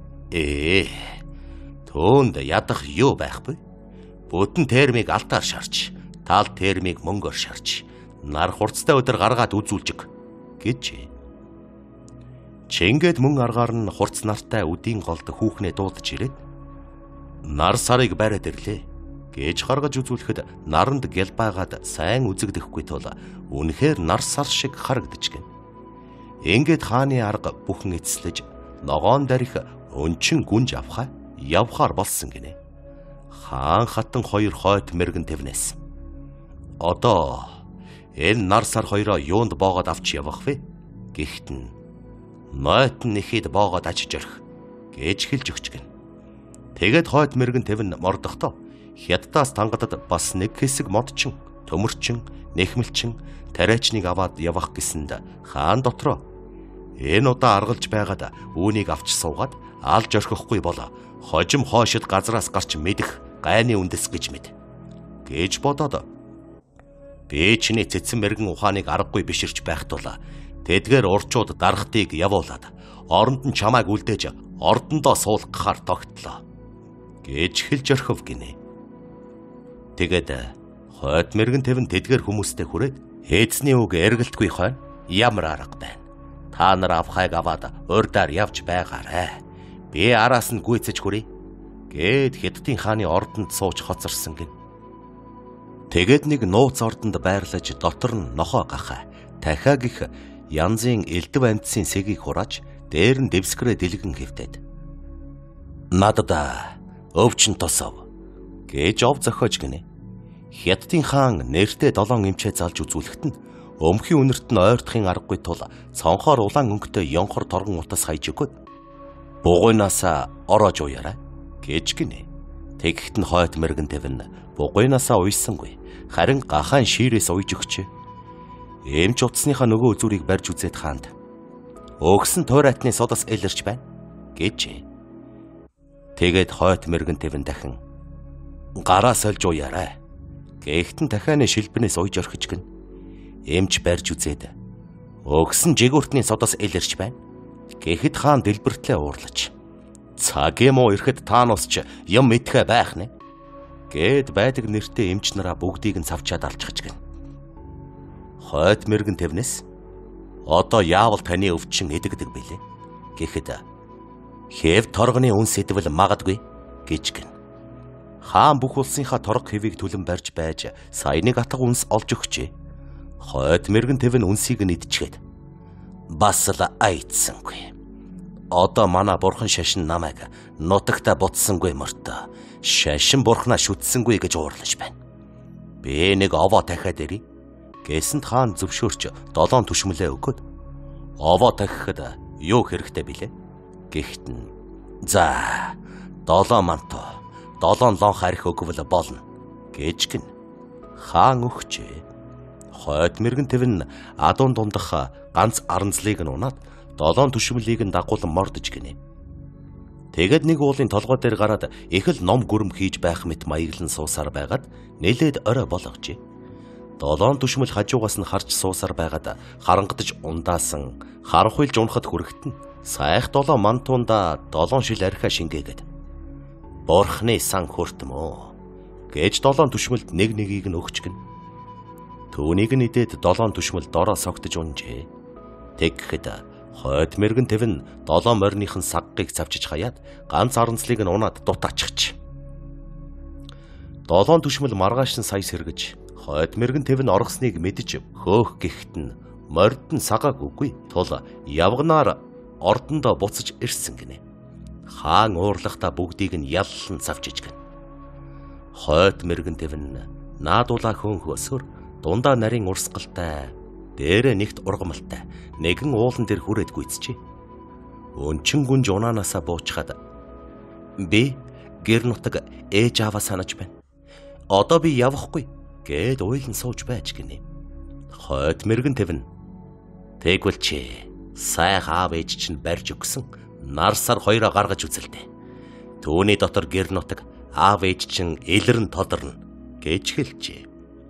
төөнд ядах юу байхгүй. Бүтэн термийг алтаар шарч, тал термийг мөнгөөр шарч, нар хурцтай өдөр гаргаад үзүүлжиг гэж. Чингээд мөн аргаар нь хурц нартай үдийн голд хүүхнээ дуудаж ирээд нар сарыг бариад ирлээ гэж гаргаж үзүүлэхэд наранд гял байгаад сайн үзэгдэхгүй тул үнэхээр нар сар шиг харагдаж гин. Ингээд хааны арга бүхэн эцэслэж ногоон дарих өнчин гүнж явхаар болсон гинэ. Хаан хатан хоёр хойд мэргэн тэвнээс одоо энэ нар сар хоёроо юунд боогод авч явах вэ гэхэд нь нойтон нэхэд боогод ачиж орих гэж хэлж өгч гин. Тэгээд хойд мэргэн тэвэн мордохдоо хятадаас тангадад бас нэг хэсэг модчин, төмөрчин, нэхмэлчин, тариачныг аваад явах гэсэнд хаан дотроо энэ удаа аргалж байгаад үүнийг авч суугаад алж орхихгүй бол хожим хоошид газраас гарч мэдэх гайны үндэс гэж мэд гэж бодоод Би чиний цэцэн мэргэн ухааныг аргагүй биширч байх тул тэдгээр урчууд дарахтыг явуулаад оронд нь чамайг үлдээж ордондоо суулгахаар тогтлоо гэж хэлж орхив гинэ. Тэгээд хойд мэргэн тэвэн тэдгээр хүмүүстэй хүрээд эзний үг эргэлтгүй хойно ямар арга байна. Та нар авхайг аваад урдаар явж байгаарэ. Би араас нь гүйцэж хүрье гэд Хятадын хааны ордонд сууж хоцорсон гин. Тэгээд нэг нууц ордонд байрлаж дотор нь нохоо гахаа дахиаг их янзын элдв амьдсын сэгийг хурааж дээр нь дэвсгэрээ дэлгэн хэвтээд надад өвчин тосов гэж ов зохиож гинэ. Хятадын хаан нэртэй 7 эмчээ залж үзүүлэхэд нь өмхийн үнэрт нь ойртохын аргагүй тул цонхоор улаан өнгөтэй ёнхор торгон утас хайж өгöd бугуйнаасаа ороож уяраа гэж гинэ. Тэгэхэд нь хойд мэргэн тэвэн бугуйнаасаа уйсангүй харин гахаан шиирээс уйж өгчээ. Эмч утасныхаа нөгөө үзүүрийг барьж үзээд хаанд өгсөн туйратны содос элэрч байна гэжээ. Тэгээд хойд мэргэн тэвэн дахин гараа сольж уяраа. Гэхдээ дахианы шилбэнээс уйж орхиж гин. Эмч барьж үзээд өгсөн жигүүртний содос элэрч байна. Гэхэд хаан дэлбэртлээ уурлаж цаг юм уу ирэхэд та нусч юм мэдхэ байх нэ гэд байдаг нэртэй эмч нараа бүгдийг нь цавчаад алчгаж гин. Хойд мэргэн тэвнэс одоо яавал таны өвчин эдэгдэг билээ гэхэд хэв торгоны үн сэдвэл магадгүй гэж гин. Хаан бүх улсынхаа торго хэвийг түлэн барьж байж саяныг атга үнс олж өгчээ. Хойд мэргэн тэвэн үнсийг нь идчихэд бас л айдсангүй. Одоо манай бурхан шашин намайг нутагта буцсангүй мөртөө шашин бурхнаа шүтсэнгүй гэж уурлаж байна. Би нэг овоо дахиад ирье гэсэнд хаан зөвшөөрч 7 түшмэлээ өгөөд овоо дахихад юу хэрэгтэй билээ гэхэд нь за 7 манто 7 лон харих өгвөл болно гэж гин. Хаан өгчээ. Хойд мэргэн тэвэн адуун дундах ганц аранзлыг нь унаад 7 түшмэлийг нь дагуулan мордож гинэ. Тэгэд нэг уулын толгой дээр гараад их л ном гүрэм хийж байх мэт маяглан суусаар байгаад нэлээд орой болгожээ. 7 түшмэл хажуугаас нь харж суусаар байгаад харангадж ундаасан харанхуйлж унахад хүрэхэд нь сайх 7 мантуунда 7 шил архиа шингээгээд Бурхны сан хүртмөө гэж 7 түшмэлд нэг нэгийг нь өгч гин. Түүнийг нь идээд 7 түшмэл дороо согтож унжээ. Тэгэхэд хойд мэргэн тэвэн 7 морьныхын саггыг цавчиж хаяад ганц аранцлыг нь унаад дутаачихч. 7 түшмэл маргааш нь сая сэргэж хойд мэргэн тэвэн оргосныг мэдж хөөх гэхэд нь морьд нь сагааг үгүй тул явганаар ордондоо буцаж ирсэн гинэ. Хаан уурлахта бүгдийг нь яллан цавчиж гин. Хойд мэргэн тэвэн наадуулаа хөөнхөөсөр дундаа нарийн урсгалтай дээрээ нэгт ургамалтай нэгэн уулан дээр хүрээд гүйцчээ. Өнчин гүнж унаанасаа буучхад би гэр нутаг ээж аваа санаж байна. Одоо би явахгүй гэд уйлан сууж байж гинэ. Хойд мэргэн тэвэн тэгвэл чи сайх аав ээж чинь барьж өгсөн нар сар хоёроо гаргаж үзэлтэй. Түүний дотор гэр нутаг аав ээж чинь элэрн тодорно гэж хэлжээ.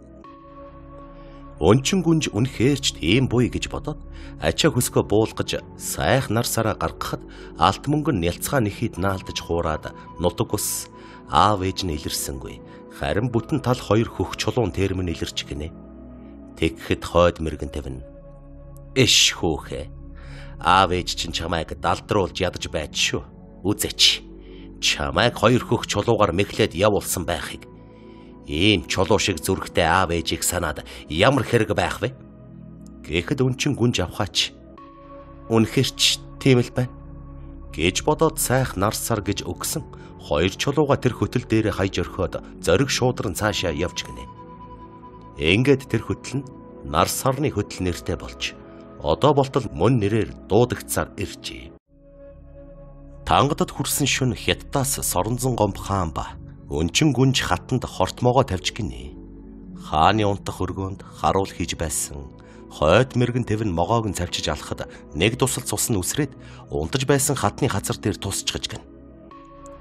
Өнчин гүнж үнэхээрч тийм буй гэж бодоод ачаа хөскөө буулгаж сайх нар сараа гаргахад алт мөнгөн нялцгаа нэхийд наалдаж хуураад нутаг ус аав ээж нь илэрсэнгүй. Харин бүтэн тал 2 хөх чулуун термэн илэрч гинэ. Тэгэхэд хойд мэргэн тэвэн эш хөөхэ. Аав ээж чинь чамайг далдруулж ядаж байж шүү. Үзээч. Чамайг 2 хөх чулуугаар мэхлээд явуулсан байхыг ийм чулуу шиг зүрхтэй аав ээжийг санаад ямар хэрэг байх вэ? Гэхэд өнчин гүнж авхаач. Үнэхэрч тийм л байна гэж бодоод сайх нар сар гэж өгсөн 2 чулууга тэр хөтөл дээрээ хайж орхиод зориг шуудран цаашаа явж гинэ. Ингээд тэр хөтөл нь нар сарны хөтөл нэртэй болж одоо болтол мөн нэрээр дуудагцаар иржээ. Тангадад хүрсэн шөнө Хятадаас Соронзон гомб хаан ба өнчин гүнж хатанд хортмоогоо тавьж гинэ. Хааны унтах өргөөнд харуул хийж байсан хойд мэргэн тэвэн могоог нь цавчиж алхад нэг тусал цус нь үсрээд унтаж байсан хатны хазар дээр тусчгаж гин.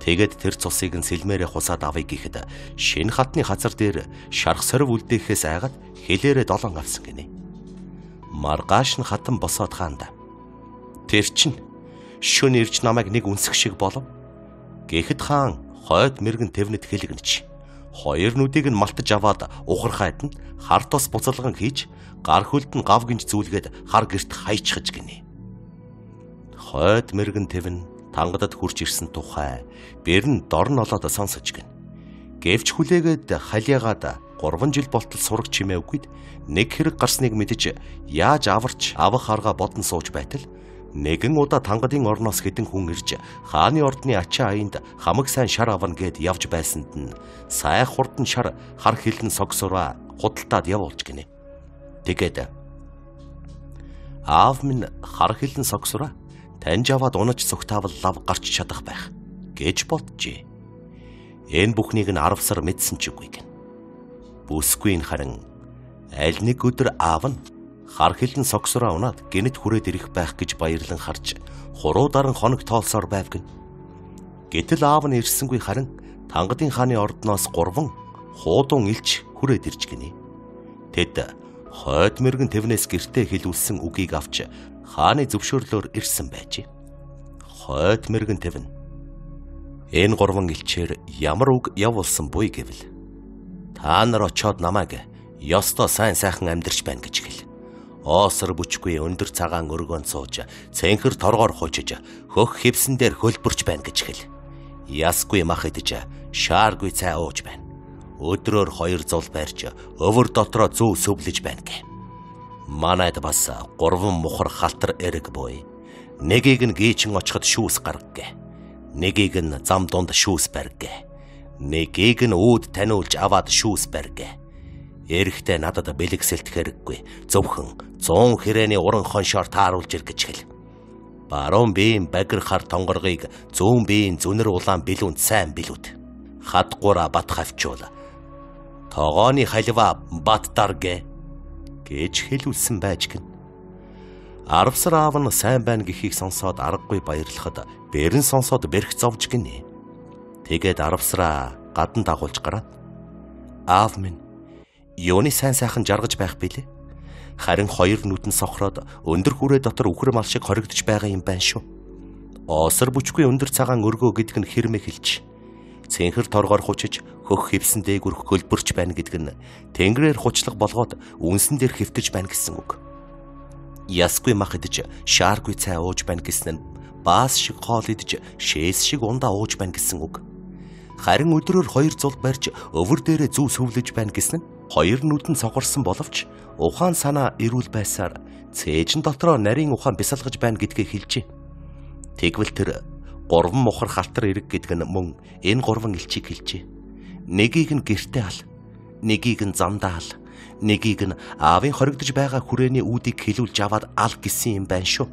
Тэгээд тэр цусыг нь сэлмээрээ хусаад авъя гэхэд шинэ хатны хазар дээр шарх сорив үлдээхээс айгаад хэлээрээ долоон авсан гинэ. Маргааш нь хатан босоод хаанда. Тэр чинь шөнө ирж намайг нэг үнсэх шиг болов. Гэхэд хаан хойд мэрэгэн тэвнэд хэлгэнч. Хоёр нүдийг нь малтаж аваад ухархайд нь хар тос буцалган хийж гар хөлд нь гав гинж зүүлгээд хар герт хайчхаж гинэ. Хойд мэрэгэн тэвэн тангадад хурж ирсэн тухай бэрн дорн олоод сонсож гин. Гэвч хүлээгээд халиагаад 3 жил болтол сураг чимээвгүйд нэг хэрэг гарсныг мэдэж яаж аварч авах арга бодон сууж байтал нэгэн удаа тангадын орноос хэдэн хүн ирж хааны ордны ачаа аянд хамаг сайн шар авна гэд явж байсанд нь сай хурдан шар хар хилэн согсороо худалдаад явуулж гинэ. Тэгээд аав минь хар хилэн согсороо таньж аваад унаж цогтаавал лав гарч чадах байх гэж боджээ. Энэ бүхнийг нь 10 сар мэдсэн ч үгүй гэн. Бүсгүй нь харин аль нэг өдөр аав нь хар хилэн согсороо унаад гинэт хүрээд ирэх байх гэж баярлан харж хуруу даран хоног тоолсоор байв гэн. Гэтэл аав нь ирсэнгүй харин тангадын хааны ордноос 3 хуудун илч хүрээд ирж гинэ. Тэд хойд мэрэгэн тэвнээс гэртээ хэлүүлсэн үгийг авч хааны зөвшөөрлөөр ирсэн байжээ. Хойд мэрэгэн тэвэн энэ 3 илчээр ямар үг явуулсан буй гэвэл та нар очоод намайг ёстой сайн сайхан амьдарч байна гэж хэл. Оосор бүчгүй өндөр цагаан өргөнд сууж цэнхэр торгоор хуучиж хөх хевсэн дээр хөлбөрч байна гэж хэл. Ясгүй мах идэж шааргүй цай ууж байна. Өдрөөр 2 зул барьж өвөр дотроо зүү сөвлөж байна гэ. Манайд бас 3 мухар халтар эрэг буй. Нэгийг нь гийчин очиход шүүс гарг гэ. Нэгийг нь зам дунд шүүс барь гэ. Нэгийг нь үүд таниулж аваад шүүс барь гэ. Эрэхтэй надад бэлэгсэлт хэрэггүй. Зөвхөн 100 хэрээний уран хоншоор тааруулж ир гэж хэл. Баруун биеийн багир хар тонгоргыг зүүн биеийн зүнэр улаан билүүнд сайн билүүд. Хадгуура бат хавчуул. Тогооны халиваа бат даргэ гэж хэлүүлсэн байж гэн. 10 сар аав нь сайн байна гэхийг сонсоод аргагүй баярлахад бэрэн сонсоод бэрх зовж гинэ. Тэгээд 10 сараа гадан дагуулж гараад аав минь юуны сайн сайхан жаргаж байх билээ. Харин 2 нүдэн сохроод өндөр хүрээ дотор үхэр мал шиг хоригдож байгаа юм байна шүү. Оосор бүчгүй өндөр цагаан өргөө гэдг нь хэрмэ хэлж. Цэнхэр торгоор хучиж хөх хевсэн дээгүр хөлбөрч байна гэдг нь тэнгэрээр хучлах болгоод үнсэн дээр хэвтэж байна гэсэн үг. Ясгүй мах идэж шааргүй цай ууж байна гэсэн нь баас шиг хоол идэж шээс шиг ундаа ууж байна гэсэн үг. Харин өдрөөр 2 зул барьж өвөр дээрээ зүү сөвлөж байна гэсэн нь 2 нүдэн цогорсон боловч ухаан санаа эрүүл байсаар цээжин дотроо нарийн ухаан бясалгаж байна гэдгийг хэлжээ. Тэгвэл тэр 3 мухар халтар эрэг гэдэг нь мөн энэ 3 элчийг хэлжээ. Нэгийг нь гэртээ ал, нэгийг нь замдаа ал, нэгийг нь аавын хоригдож байгаа хүрээний үүдийг хэлүүлж аваад ал гэсэн юм байна шүү.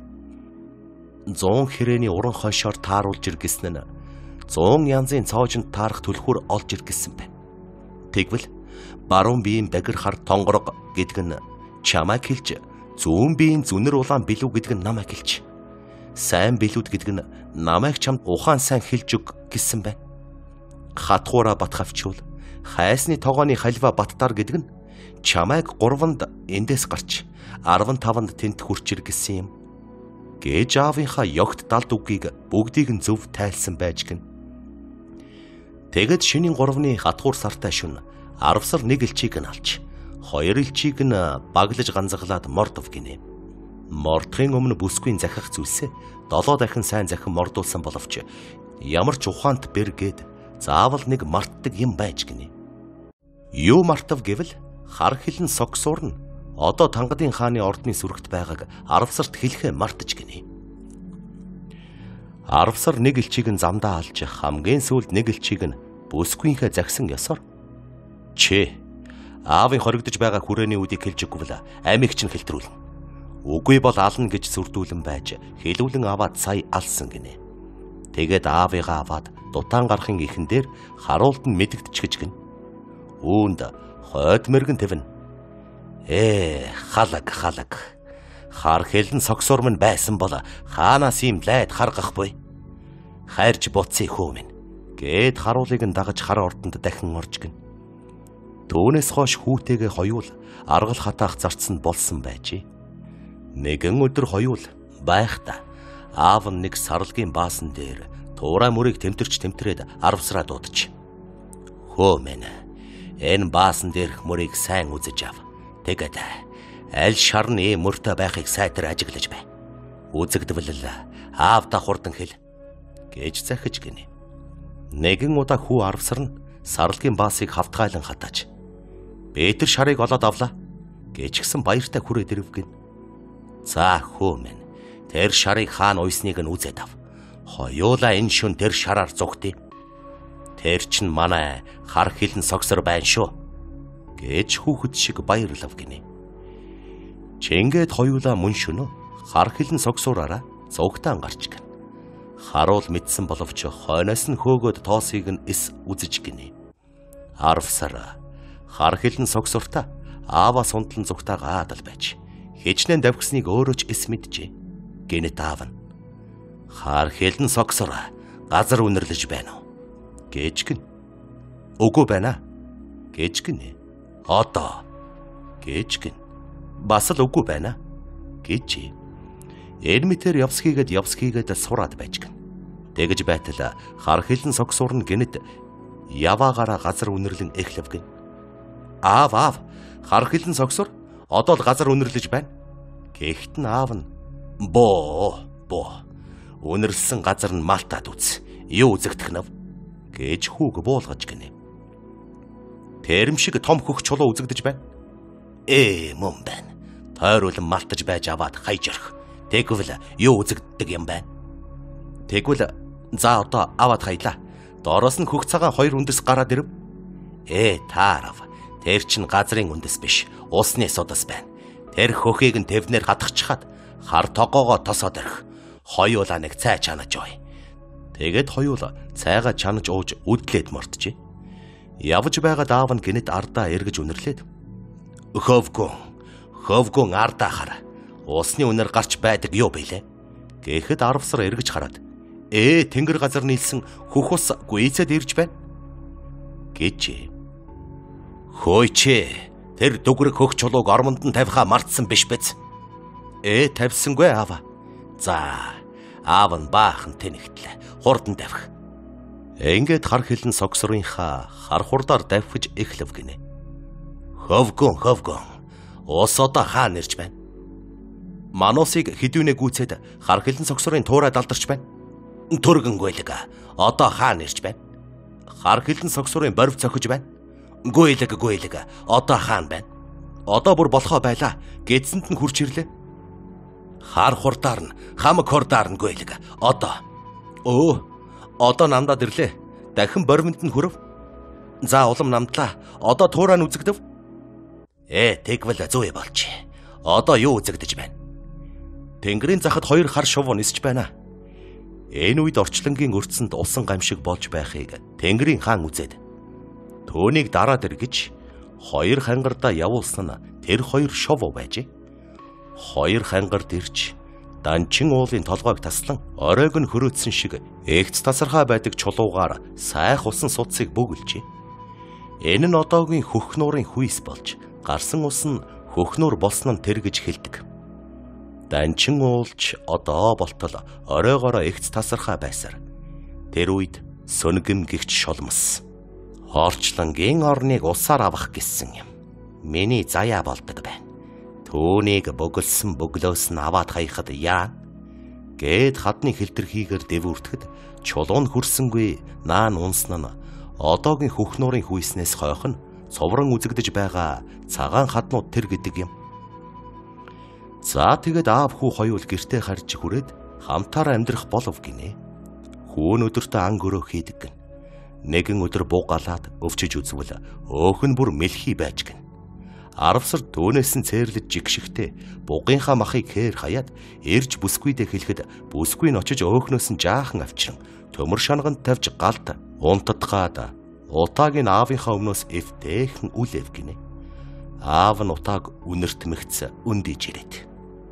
100 хэрээний уран хоншоор тааруулж ир гэсэн нь 100 янзын цоожинд таарах түлхүүр олж ир гэсэн байна. Тэгвэл баруун биеийн багир хар тонгорог гэдэг нь чамайг хэлж, зүүн биеийн зүнэр улаан билүү гэдэг нь намайг хэлж, сайн билүүд гэдэг нь намайг чамд ухаан сайн хэлж өг гэсэн байна. Хатгуура бат хавчуул, хайсны тогооны халиваа баттар гэдэг нь чамайг 3-нд эндээс гарч 15-нд тент хүрчир гэсэн юм. Гэж аавынхаа ёгт далд үгийг бүгдийг нь зөв тайлсан байж гэн. Тэгэд шинийн 3-ны хатгуур сартай шүн 10 сар 1 элчийг нь алж, 2 элчийг нь баглаж ганцаглаад мордов гинэ. Мордохын өмнө бүсгүй захих зүйлсээ 7 дахин сайн захин мордуулсан боловч ямар ч ухаант бэргээд заавал нэг мартдаг юм байж гинэ. Юу мартав гэвэл хар хилэн согсуур нь одоо тангадын хааны ордны сүрэгт байгааг 10 сард хэлэхээ мартаж гинэ. 10 сар 1 элчийг нь замдаа алж хамгийн сүүлд 1 элчийг нь бүсгүйнхээ загсан ёсоор Чэ аавын хоригдож байгаа хүрээний үдийг хэлж өгвөл амийг чинь хэлтрүүлнэ. Үгүй бол ална гэж сүрдүүлэн байж хэлүүлэн аваад сая алсан гинэ. Тэгээд аавыгаа аваад дутаан гарахын ихэн дээр харуулт нь мэдэгдчихэж гин. Үүнд хойд мэрэгэн тэвэн. Халаг. Хар хэлэн согсуур минь байсан бол хаанаас ийм лайд харгах буй. Хайрч буцъя хүү минь. Гээд харуулыг нь дагаж хар ордонд дахин орж гин. Түүнээс хойш хүүтэйгээ хоёул аргал хатаах зарцсан болсон байжээ. Нэгэн өдөр хоёул байхдаа аав нь нэг сарлгийн баасан дээр туурай мөрийг тэмтэрээд арвсраа дуудаж. Хөө мэнэ. Энэ баасан дээрх мөрийг сайн үзэж ав. Тэгээд аль шарн мөртөө байхыг сайтар ажиглаж бай. Үзэгдвэл аав давхурдан хэл гэж захиж гинэ. Нэгэн удаа хүү арвсарна сарлгийн баасыг хавтгайлан хатааж. Бэтэр шарыг олоод авлаа гэж гисэн баяртай хүрээд ирвгэн. За хөө минь. Тэр шарыг хаана уйсныг нь үзээд ав. Хоёулаа энэ шүн тэр шараар зүгтээ. Тэр чин манай хар хилэн согсор байна шүү. Гэж хүүхэд шиг баярлав гинэ. Чингээд хоёулаа мөн шөнө хар хилэн согсораараа зугтаан гарч гин. Харуул мэдсэн боловч хойноос нь хөөгөөд тоосыг нь эс үзэж гинэ. Арвсар хар хилэн согсортаа аава сундлан зугтаага аадал байж хичнээн давхсныг өөрөө ч эс мэджээ. Гэнэт аав нь хар хилэн согсор газар үнэрлэж байна уу гэж гин. Үгүй байна гэж гинэ. Одоо гэж гин. Бас л үгүй байна гэж. Эрмитэр явсхийгээд сураад байж гин. Тэгж байтал хар хилэн согсор нь гэнэт яваагаараа газар үнэрлэн эхлэв гин. Аав хар хилэн согсор одоо л газар үнэрлэж байна. Гэхдээ аав нь боо үнэрлсэн газар нь малтаад үз. Юу үзэгдэх нэв гэж хүүг буулгаж гинэ. Тэрэм шиг том хөх чулуу үзэгдэж байна. Мөн байна. Тойруулан малтаж байж аваад хайж орох. Тэгвэл юу үзэгддэг юм байна? Тэгвэл за одоо аваад хайлаа. Доороос нь хөх цагаан хоёр үндэс гараад ирв. Таарав. Тэр чин газрын үндэс биш. Усны судас байна. Тэр хөхийг нь тэвнэр хатгachхад хар тогоогоо тосоод ирэх. Хоёулаа нэг цай чанаж ой. Тэгээд хоёул цайгаа чанаж ууж үдлээд мортжээ. Явж байгаад аав нь гинэт ардаа эргэж үнэрлээд. Хөвгөн ардаа хар. Усны үнэр гарч байдаг юу бэлээ? Гэхэд арвсар эргэж хараад. Тэнгэр газар нийлсэн хөх ус гүйцэд ирж байна. Гэж. Хөөе. Тэр дүгрэг хөх чулууг ормонд нь тавихаа мартсан биш биз? Тавьсангүй аава. За, аав нь баахан тэнэгтлээ. Хурдан тавих. Ингээд хар хилэн согсорынхаа хар хурдаар давхиж эхлэв гинэ. Хөвгөн. Ус одоо хаана ирж байна? Манусыг хідүүнээ гүйцээд хар хилэн согсорын туурай далдарч байна. Төргөнгөйлөг. Одоо хаана ирж байна? Хар хилэн согсорын борив цохиж байна. Гүйлэг. Одоо хаана байна? Одоо бүр болохоо байлаа. Гэдсэнд нь хурч ирлээ. Хар хурдаар нь хамаг хордаар нь гүйлэг. Одоо намдаад ирлээ. Дахин боривнд нь хүрв. За улам намдлаа. Одоо туурай нь үзэгдэв. Тэгвэл зүй болж. Одоо юу үзэгдэж байна? Тэнгэрийн захад хоёр хар шувуу нисэж байна. Энэ үед орчлонгийн өрцөнд усан гамшиг болж байхыг Тэнгэрийн хаан үзээд түүнийг дараад эргэж хоёр хангардаа явуулсан нь тэр хоёр шувуу байжээ. Хоёр хангард ирж данчин уулын толгойг таслан оройг нь хөрөөцсөн шиг эгц тасархаа байдаг чулуугаар сайх усан судсыг бөглөжээ. Энэ нь одоогийн хөх нуурын хүйс болж гарсан ус нь хөх нуур болсон нь тэр гэж хэлдэг. Данчин уулч одоо болтол оройгоороо эгц тасархаа байсаар тэр үед сөнгөм гихч шолмос. Хоорчлонгийн орныг усаар авах гэсэн юм. Миний заяа болдог байна. Түүнийг бөглсөн бөглөөс нь аваад хаяхад яа гэд хадны хэлтэрхийгээр дэвүүртгэд чулуун хүрсэнгүй наан унсан нь одоогийн хөх нуурын хүйснээс хойхон цоврон үзэгдэж байгаа цагаан хаднууд тэр гэдэг юм. За тэгээд аав хүү хоёул гэртээ харж хүрээд хамтаар амьдрах болов гинэ. Хүүн өдөртөө ан гөрөө хийдэг гин. Нэгэн өдөр буугалаад өвчөж үзвэл өөх нь бүр мэлхий байж гин. Арвсар төөнөөс нь цээрлэж жигшихтэй бугынхаа махыг хээр хаяад ирж бүсгүйдээ хэлэхэд бүсгүй нь очиж өөхнөөс нь жаахан авчран төмөр шанганд тавьж галт унтадгаад утааг нь аавынхаа өмнөөс эвтэйхэн үлэв гинэ. Аав нь утааг үнэртмэгц үндиж ирээд.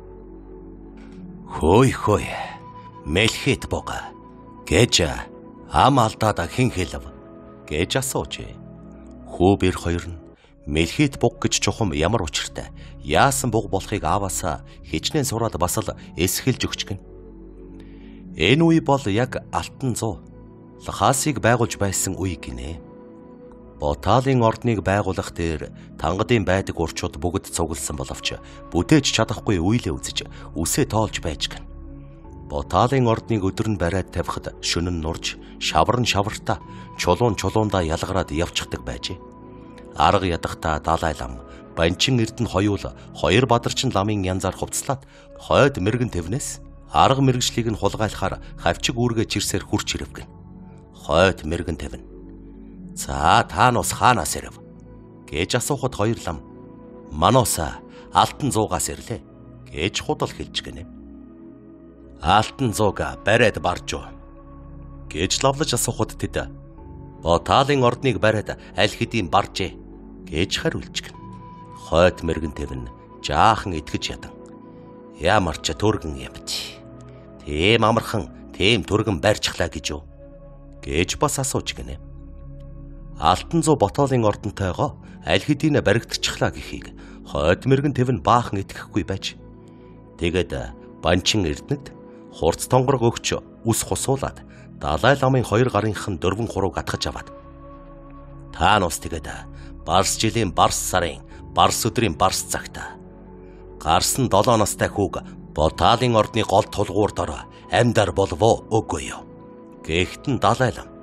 Хөөе мэлхийт бога гэж Ам алдаад хэн хэлв гэж асуужээ. Хүү бэр хоёр нь мэлхийд буг гэж чухам ямар учиртай яасан буг болохыг ааваасаа хичнээн сураад бас л эсгэлж өгч гин. Энэ үе бол яг алтан зуу Лхасыг байгуулж байсан үе гинэ. Боталын ордныг байгуулах дээр тангадын байдаг урчууд бүгд цугласан боловч бүтээж чадахгүй үйлээ үзэж үсээ тоолж байж гэн. Боталын ордныг өдөр нь бариад тавихад шөнө нь нурж, шавар нь шавартаа, чулуун чулуундаа ялгараад явчихдаг байжээ. Арга ядахта Далай лам, Банчин Эрдэнэ хоёул хоёр бадарчин ламын янзаар хувцлаад хойд мэрэгэн тэвнээс арга мэрэгжлийг нь хулгайлахаар хавчиг үүргээ чирсээр хурч ирвгэн. Хойд мэрэгэн тэвнэ. За та нус хаанаас ирэв гэж асуухад хоёр лам манууса алтан зуугаас ирлээ гэж худал хэлж гинэ. Алтан зууга бариад барж уу гэж лавлаж асуухад тэд Боталын ордныг бариад аль хэдийн баржээ гэж хариулж гин. Хойд мэрэгэн тэвэн жаахан итгэж ядан. Ямар ч түргэн юмт. Тийм амархан, тийм түргэн барьчихлаа гэж юу гэж бас асууж гинэ. Алтан зуу Боталын ордонтойгоо аль хэдийн баригдчихлаа гэхийг хойд мэрэгэн тэвэн баахан итгэхгүй байж. Тэгээд Банчин Эрдэнэт хурц тонгорог өгч ус хусуулаад Далай ламын хоёр гарынхан дөрвөн хурууг атгаж аваад та нус тэгээд барс жилийн барс сарын барс өдрийн барс цагт гарсан 7 настай хүүг Боталын ордны гол тулгуур дор амьдар болов үгүй юу гэхтэн Далай лам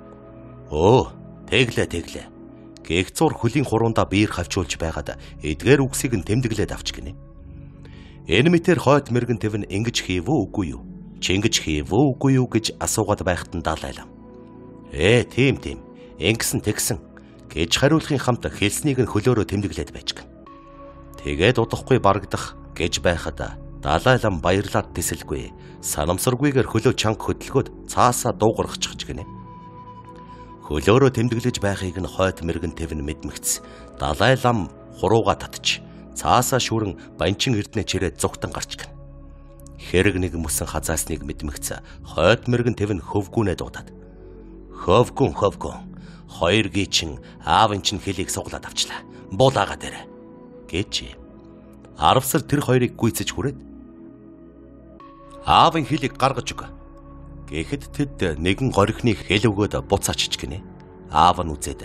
тэглээ гэгцуур хөлийн хуруундаа биер хавчуулж байгаад эдгээр үгсийг нь тэмдэглээд авч гинэ. Энэ мэтэр хойд мэрэгэн тэвэн ингэж хийвөө үгүй юу Чингэж хийвөө үгүй юу гэж асуугаад байхад нь Далай лам. Тийм. Ингэсэн тэгсэн гэж хариулахын хамт хэлснийг нь хөлөөрөө тэмдэглээд байж гэн. Тэгээд удахгүй барагдах гэж байхад Далай лам баярлаад тэсэлгүй санамсаргүйгээр хөлөө чанга хөдөлгөөд цаасаа дуугарчихж гинэ. Хөлөөрөө тэмдэглэж байхыг нь хойд мэрэгэн тэвэн мэдмэгц. Далай лам хурууга татж цаасаа шүүрэн Банчин Эрдэнэ чирээд зүгтэн гарч гэн. Хэрэг нэг мөсөн хазаасныг мэдмэгц хойд мэрэгэн тэвэн хөвгүүнээ дуудаад хөвгүн хоёр гичин аавын чинь хэлийг суглаад авчлаа буулаагаа дээр гэж арвсар тэр хоёрыг гүйцэж хүрээд аавын хэлийг гаргаж өг гэхэд тэд нэгэн горихны хэл өгөөд буцаачж гинэ. Аав нь үзээд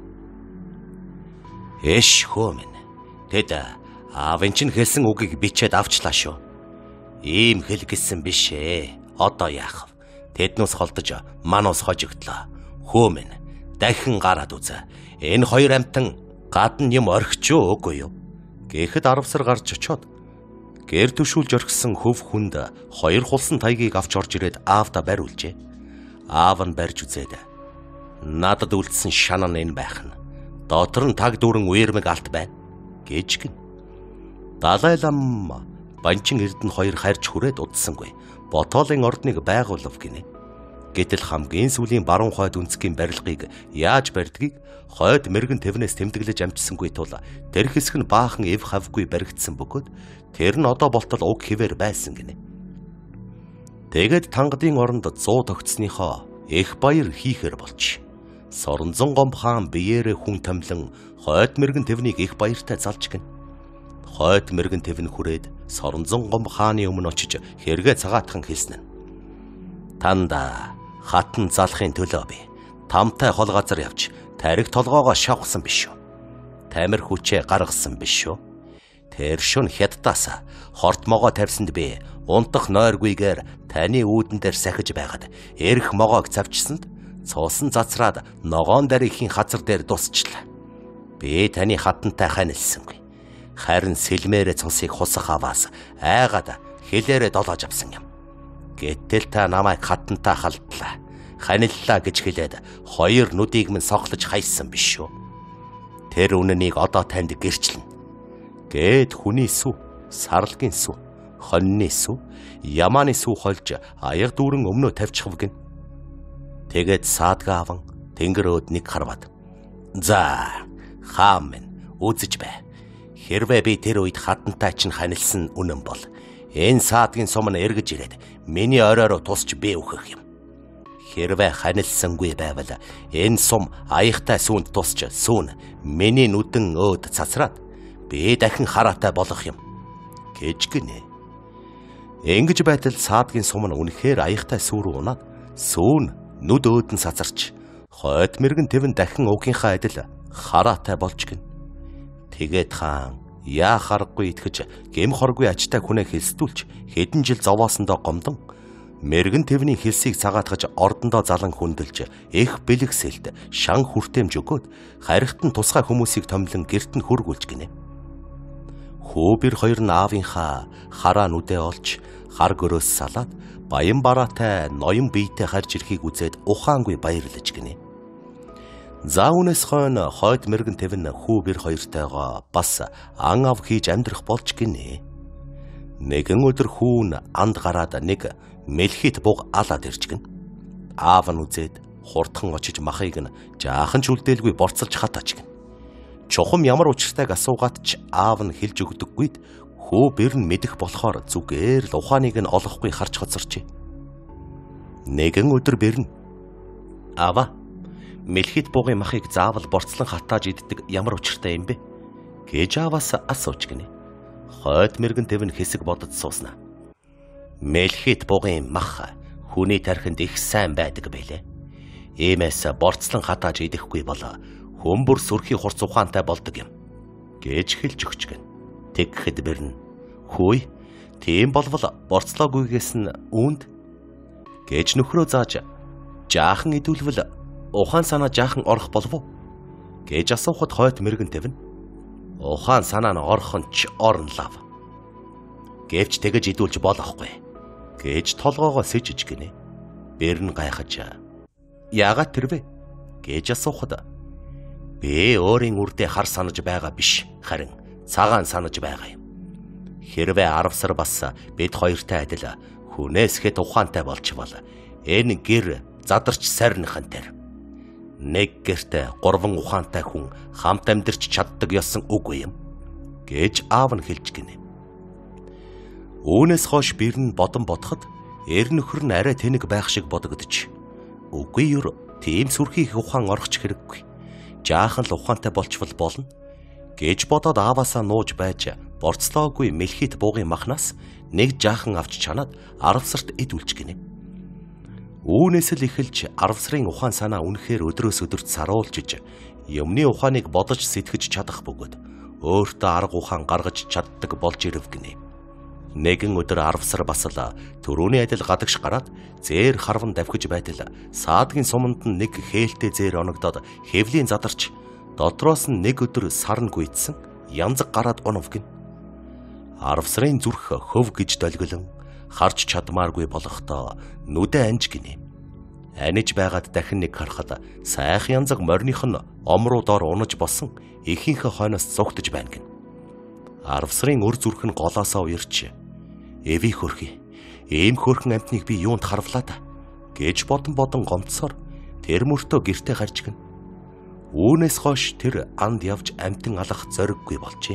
хөөмэн тэд аавын чинь хэлсэн үгийг бичээд авчлаа шүү. Ийм хэл гэсэн биш ээ. Одоо яах вэ? Тэднээс холдож манус хожигдлоо. Хөөмэн дахин гараад үзэ. Энэ хоёр амтан гадна юм орхичоо үгүй юу? Гэхэд арвсар гарч очоод гэр төшүүлж орхисон хөв хүнд хоёр хулсан тайгийг авч орж ирээд аавда бариулжээ. Аав нь барьж үзээд надад үлдсэн шанаа нь энэ байх нь. Дотор нь таг дүүрэн үермэг алт байна гэж гин. Далай лам Банчин Эрдэнэ хоёр харж хүрээд удсангүй. Боталын ордныг байгуулав гинэ. Гэтэл хамгийн сүүлийн баруун хойд үндэсгийн барилгыг яаж барьдгийг хойд мэрэгэн тэвнээс тэмдэглэж амжсангүй тул тэр хэсэг нь баахан эв хавгүй баригдсан бөгөөд тэр нь одоо болтол уг хിവэр байсан гинэ. Тэгээд тангадын оронд 100 тогтсныхоо их баяр хийхээр болч. Соронзон гомб хаан биеэрээ хүн томлон хойд мэрэгэн тэвнийг их баяртай залж гин. Хойд мэрэгэн тэвэн хүрээд Соронзон гомб хааны өмнө очиж хэрэгэ цагаатхан хэлсэн нь. Танда хатан залахын төлөө би тамтай хол газар явж тариг толгоогоо шавхсан биш үү? Тамир хүчээ гаргасан биш үү? Тэр шөн хятадаас хорт могоо тавьсанд би унтах нойргүйгээр таны үүдэн дээр сахиж байгаад эрх могоог завчсанд цуусан цацраад ногоон дарихийн хазар дээр дусчлаа. Би таны хатантай ханилсангүй. Харин сэлмээрэ цусыг хусах аваас айгаад хэлээрээ долоож авсан юм. Гэтэл та намайг хатантай халдлаа. Ханиллаа гэж хэлээд хоёр нүдийг минь соглож хайсан биш үү? Тэр үнэнийг одоо танд гэрчлэн. Гэт хүний сүв, сарлагын сүв, хоньны сүв, ямааны сүв холж аяг дүүрэн өмнөө тавьчихв гин. Тэгээд саадгаа аван тэнгэр өөд нэг харваад. За, хаан минь үзэж бай. Хэрвээ би тэр үед хатантай чинь ханилсан үнэн бол энэ саадгийн сум нь эргэж ирээд миний оройроо тусч би өөхөх юм. Хэрвээ ханилсангүй байвал энэ сум аяхтай сүүнд тусч сүүн миний нүдэн өөд цацраад би дахин хараатай болох юм гэж гинэ. Ингэж байтал саадгийн сум нь үнэхээр аяхтай сүүр унаад сүүн нүд өөд нь цацарч хойд мэргэн тэвэн дахин угийнхаа адил хараатай болж гин. Тэгээд хаан яа харахгүй итгэж гэм хоргүй ачтай хүнээ хэлсдүүлж хэдэн жил зовоосондоо гомдон мэргэн тэвний хэлсийг цагаатгаж ордондоо залан хүндэлж их бэлэгсэлд шан хүртээмж өгөөд харихтан тусгай хүмүүсийг томлон гэрт нь хүргүүлж гинэ. Хүүбэр хоёр нь аавынхаа хараа нүдээ олж хар гөрөөс салаад баян бараатай ноён биетэй харж ирэхийг үзээд ухаангүй баярлаж гинэ. За үүнээс хойно хойд мэргэн тэвэн хүүбэр хоёртойгоо бас ан ав хийж амьдрах болж гинэ. Нэгэн өдөр хүүн анд гараад нэг мэлхийт буг алаад ирж гин. Аав нь үзээд хурдхан очиж махыг нь жаахан ч үлдээлгүй борцолж хатаач гин. Чухам ямар учиртайг асуугаад ч аав нь хэлж өгдөггүйд хүү бэр нь мэдэх болохоор зүгээр л ухааныг нь олохгүй харж хоцорчээ. Нэгэн өдөр бэр нь аава мэлхийт бугын махыг заавал борцлон хатааж иддэг ямар учиртай юм бэ гэж ааваас асууж гинэ. Хойд мэргэн тэвэн хэсэг бодож сууснаа. Мэлхийт бугын мах хүний тархинд их сайн байдаг байлээ. Иймээс борцлон хатааж идэхгүй бол хөмбөр сүрхий хурц ухаантай болдог юм гэж хэлж өгч гэн. Тэгэхэд бэрн хөөе тийм болвол борцлоогүйгээс нь үүнд гэж нөхрөө зааж жаахан идүүлвэл ухаан санаа жаахан орох болов уу гэж асуухад хойд мэргэн тэвэн ухаан санаа нь орхон ч орн лав гэвч тэгэж идүүлж болохгүй гэж толгоогоо сэжиж гинэ. Бэрн гайхаж яагаад тэрвэ гэж асуухад би өөрийн үрдээ хар санаж байгаа биш харин цагаан санаж байгаа юм. Хэрвээ 10 сар бас бид хоёртай адил хүнээс хэд ухаантай болчвол энэ гэр задарч сарнихан тэр нэг гэртээ 3 ухаантай хүн хамт амьдарч чаддаг ёсон үгүй юм гэж аав нь хэлж гинэ. Үүнээс хойш бэрн бодон бодоход эр нөхөр нь арай тэнэг байх шиг бодогдож үгүй юу тийм сүрхийх ухаан орохч хэрэггүй. Жаахан л ухаантай болчвол болно гэж бодоод ааваасаа нууж байж борцлоогүй мэлхийт буугын махнаас нэг жаахан авч чанаад 10 сард идүүлж гинэ. Үүнээс л эхэлж 10 сарын ухаан санаа үнэхээр өдрөөс өдөрт саруулжиж юмны ухааныг бодож сэтгэж чадах бөгөөд өөртөө арга ухаан гаргаж чаддаг болж ирэв гинэ. Нэгэн өдөр 10 сар бас л төрөний адил гадагш гараад зээр харван давхиж байтал саадгийн суманд нь нэг хээлтэй зээр оногдоод хэвлийн задарч дотроос нь нэг өдөр сарн гүйдсэн янзаг гараад онов гин. 10 сарын зүрх хөв гэж долгилон харж чадмааргүй болохдоо нүдэ анж гинэ. Аниж байгаад дахин нэг харахад сайх янзаг морных нь омруу доор унаж босон ихийнхээ хойноос зугтаж байна гин. 10 сарын өр зүрх нь голоосоо уярч эви хөрхи ийм хөрхэн амтныг би юунд харвлаа та гэж бодон гомцсоор тэр мөртөө гэртээ гарч гин. Үүнээс хойш тэр анд явж амтан алах зориггүй болжээ.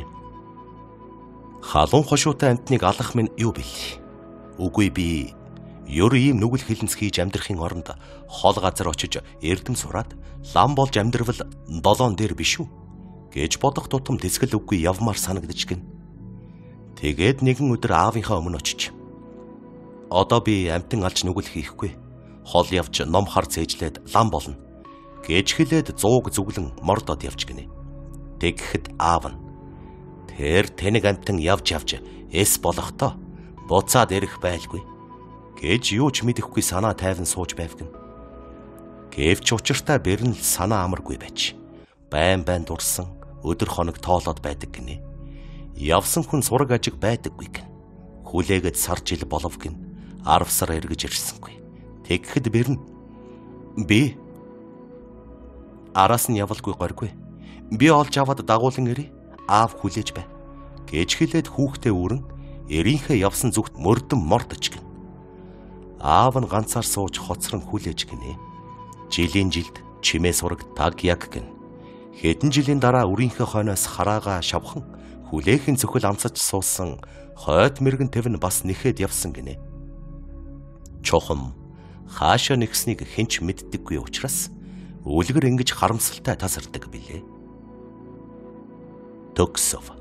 Халуун хошуутай амтныг алах минь юу бэл? Үгүй би ёр ийм нүгэл хилэнц хийж амьдрахын оронд хол газар очиж эрдэм сураад лам болж амьдрал долоон дээр биш үү гэж бодох тутам тэсгэл үгүй явмаар санагдаж гин. Тэгээд нэгэн өдөр аавынхаа өмнө очиж одоо би амтан алж нүгэл хийхгүй хол явж ном хар зээжлээд лам болно гэж хэлээд зууг зүглэн мордоод явж гинэ. Тэгэхэд аав нь тэр тэнэг амтан явж эс болохдоо буцаад ирэх байлгүй гэж юу ч мэдэхгүй санаа тайван сууж байв гин. Гэвч учиртай бэрн л санаа амаргүй байж байн дурсан өдөр хоног тоолоод байдаг гинэ. Явсан хүн сураг ажиг байдаггүй гин. Хүлээгээд сар жил болов гин. 10 сар эргэж ирсэнгүй. Тэгэхэд бэрн би араас нь явалгүй горьгүй. Би олж аваад дагуулan ирээ. Аав хүлээж бай гэж хэлээд хүүхдээ өрн эрийнхээ явсан зүгт мөрдөн мордож гин. Аав нь ганцаар сууж хоцрон хүлээж гинэ. Жилийн жилд чимээ сураг таг яг гин. Хэдэн жилийн дараа өрийнхөө хойноос хараага шавхан хүлээхэн зөвхөл амсаж суусан хойд мэргэн тэвэн бас нэхэд явсан гинэ. Чухам хаашаа нэгснийг хэнч мэддэггүй учраас үлгэр ингэж харамсалтай тасардаг билээ. Төгсөв.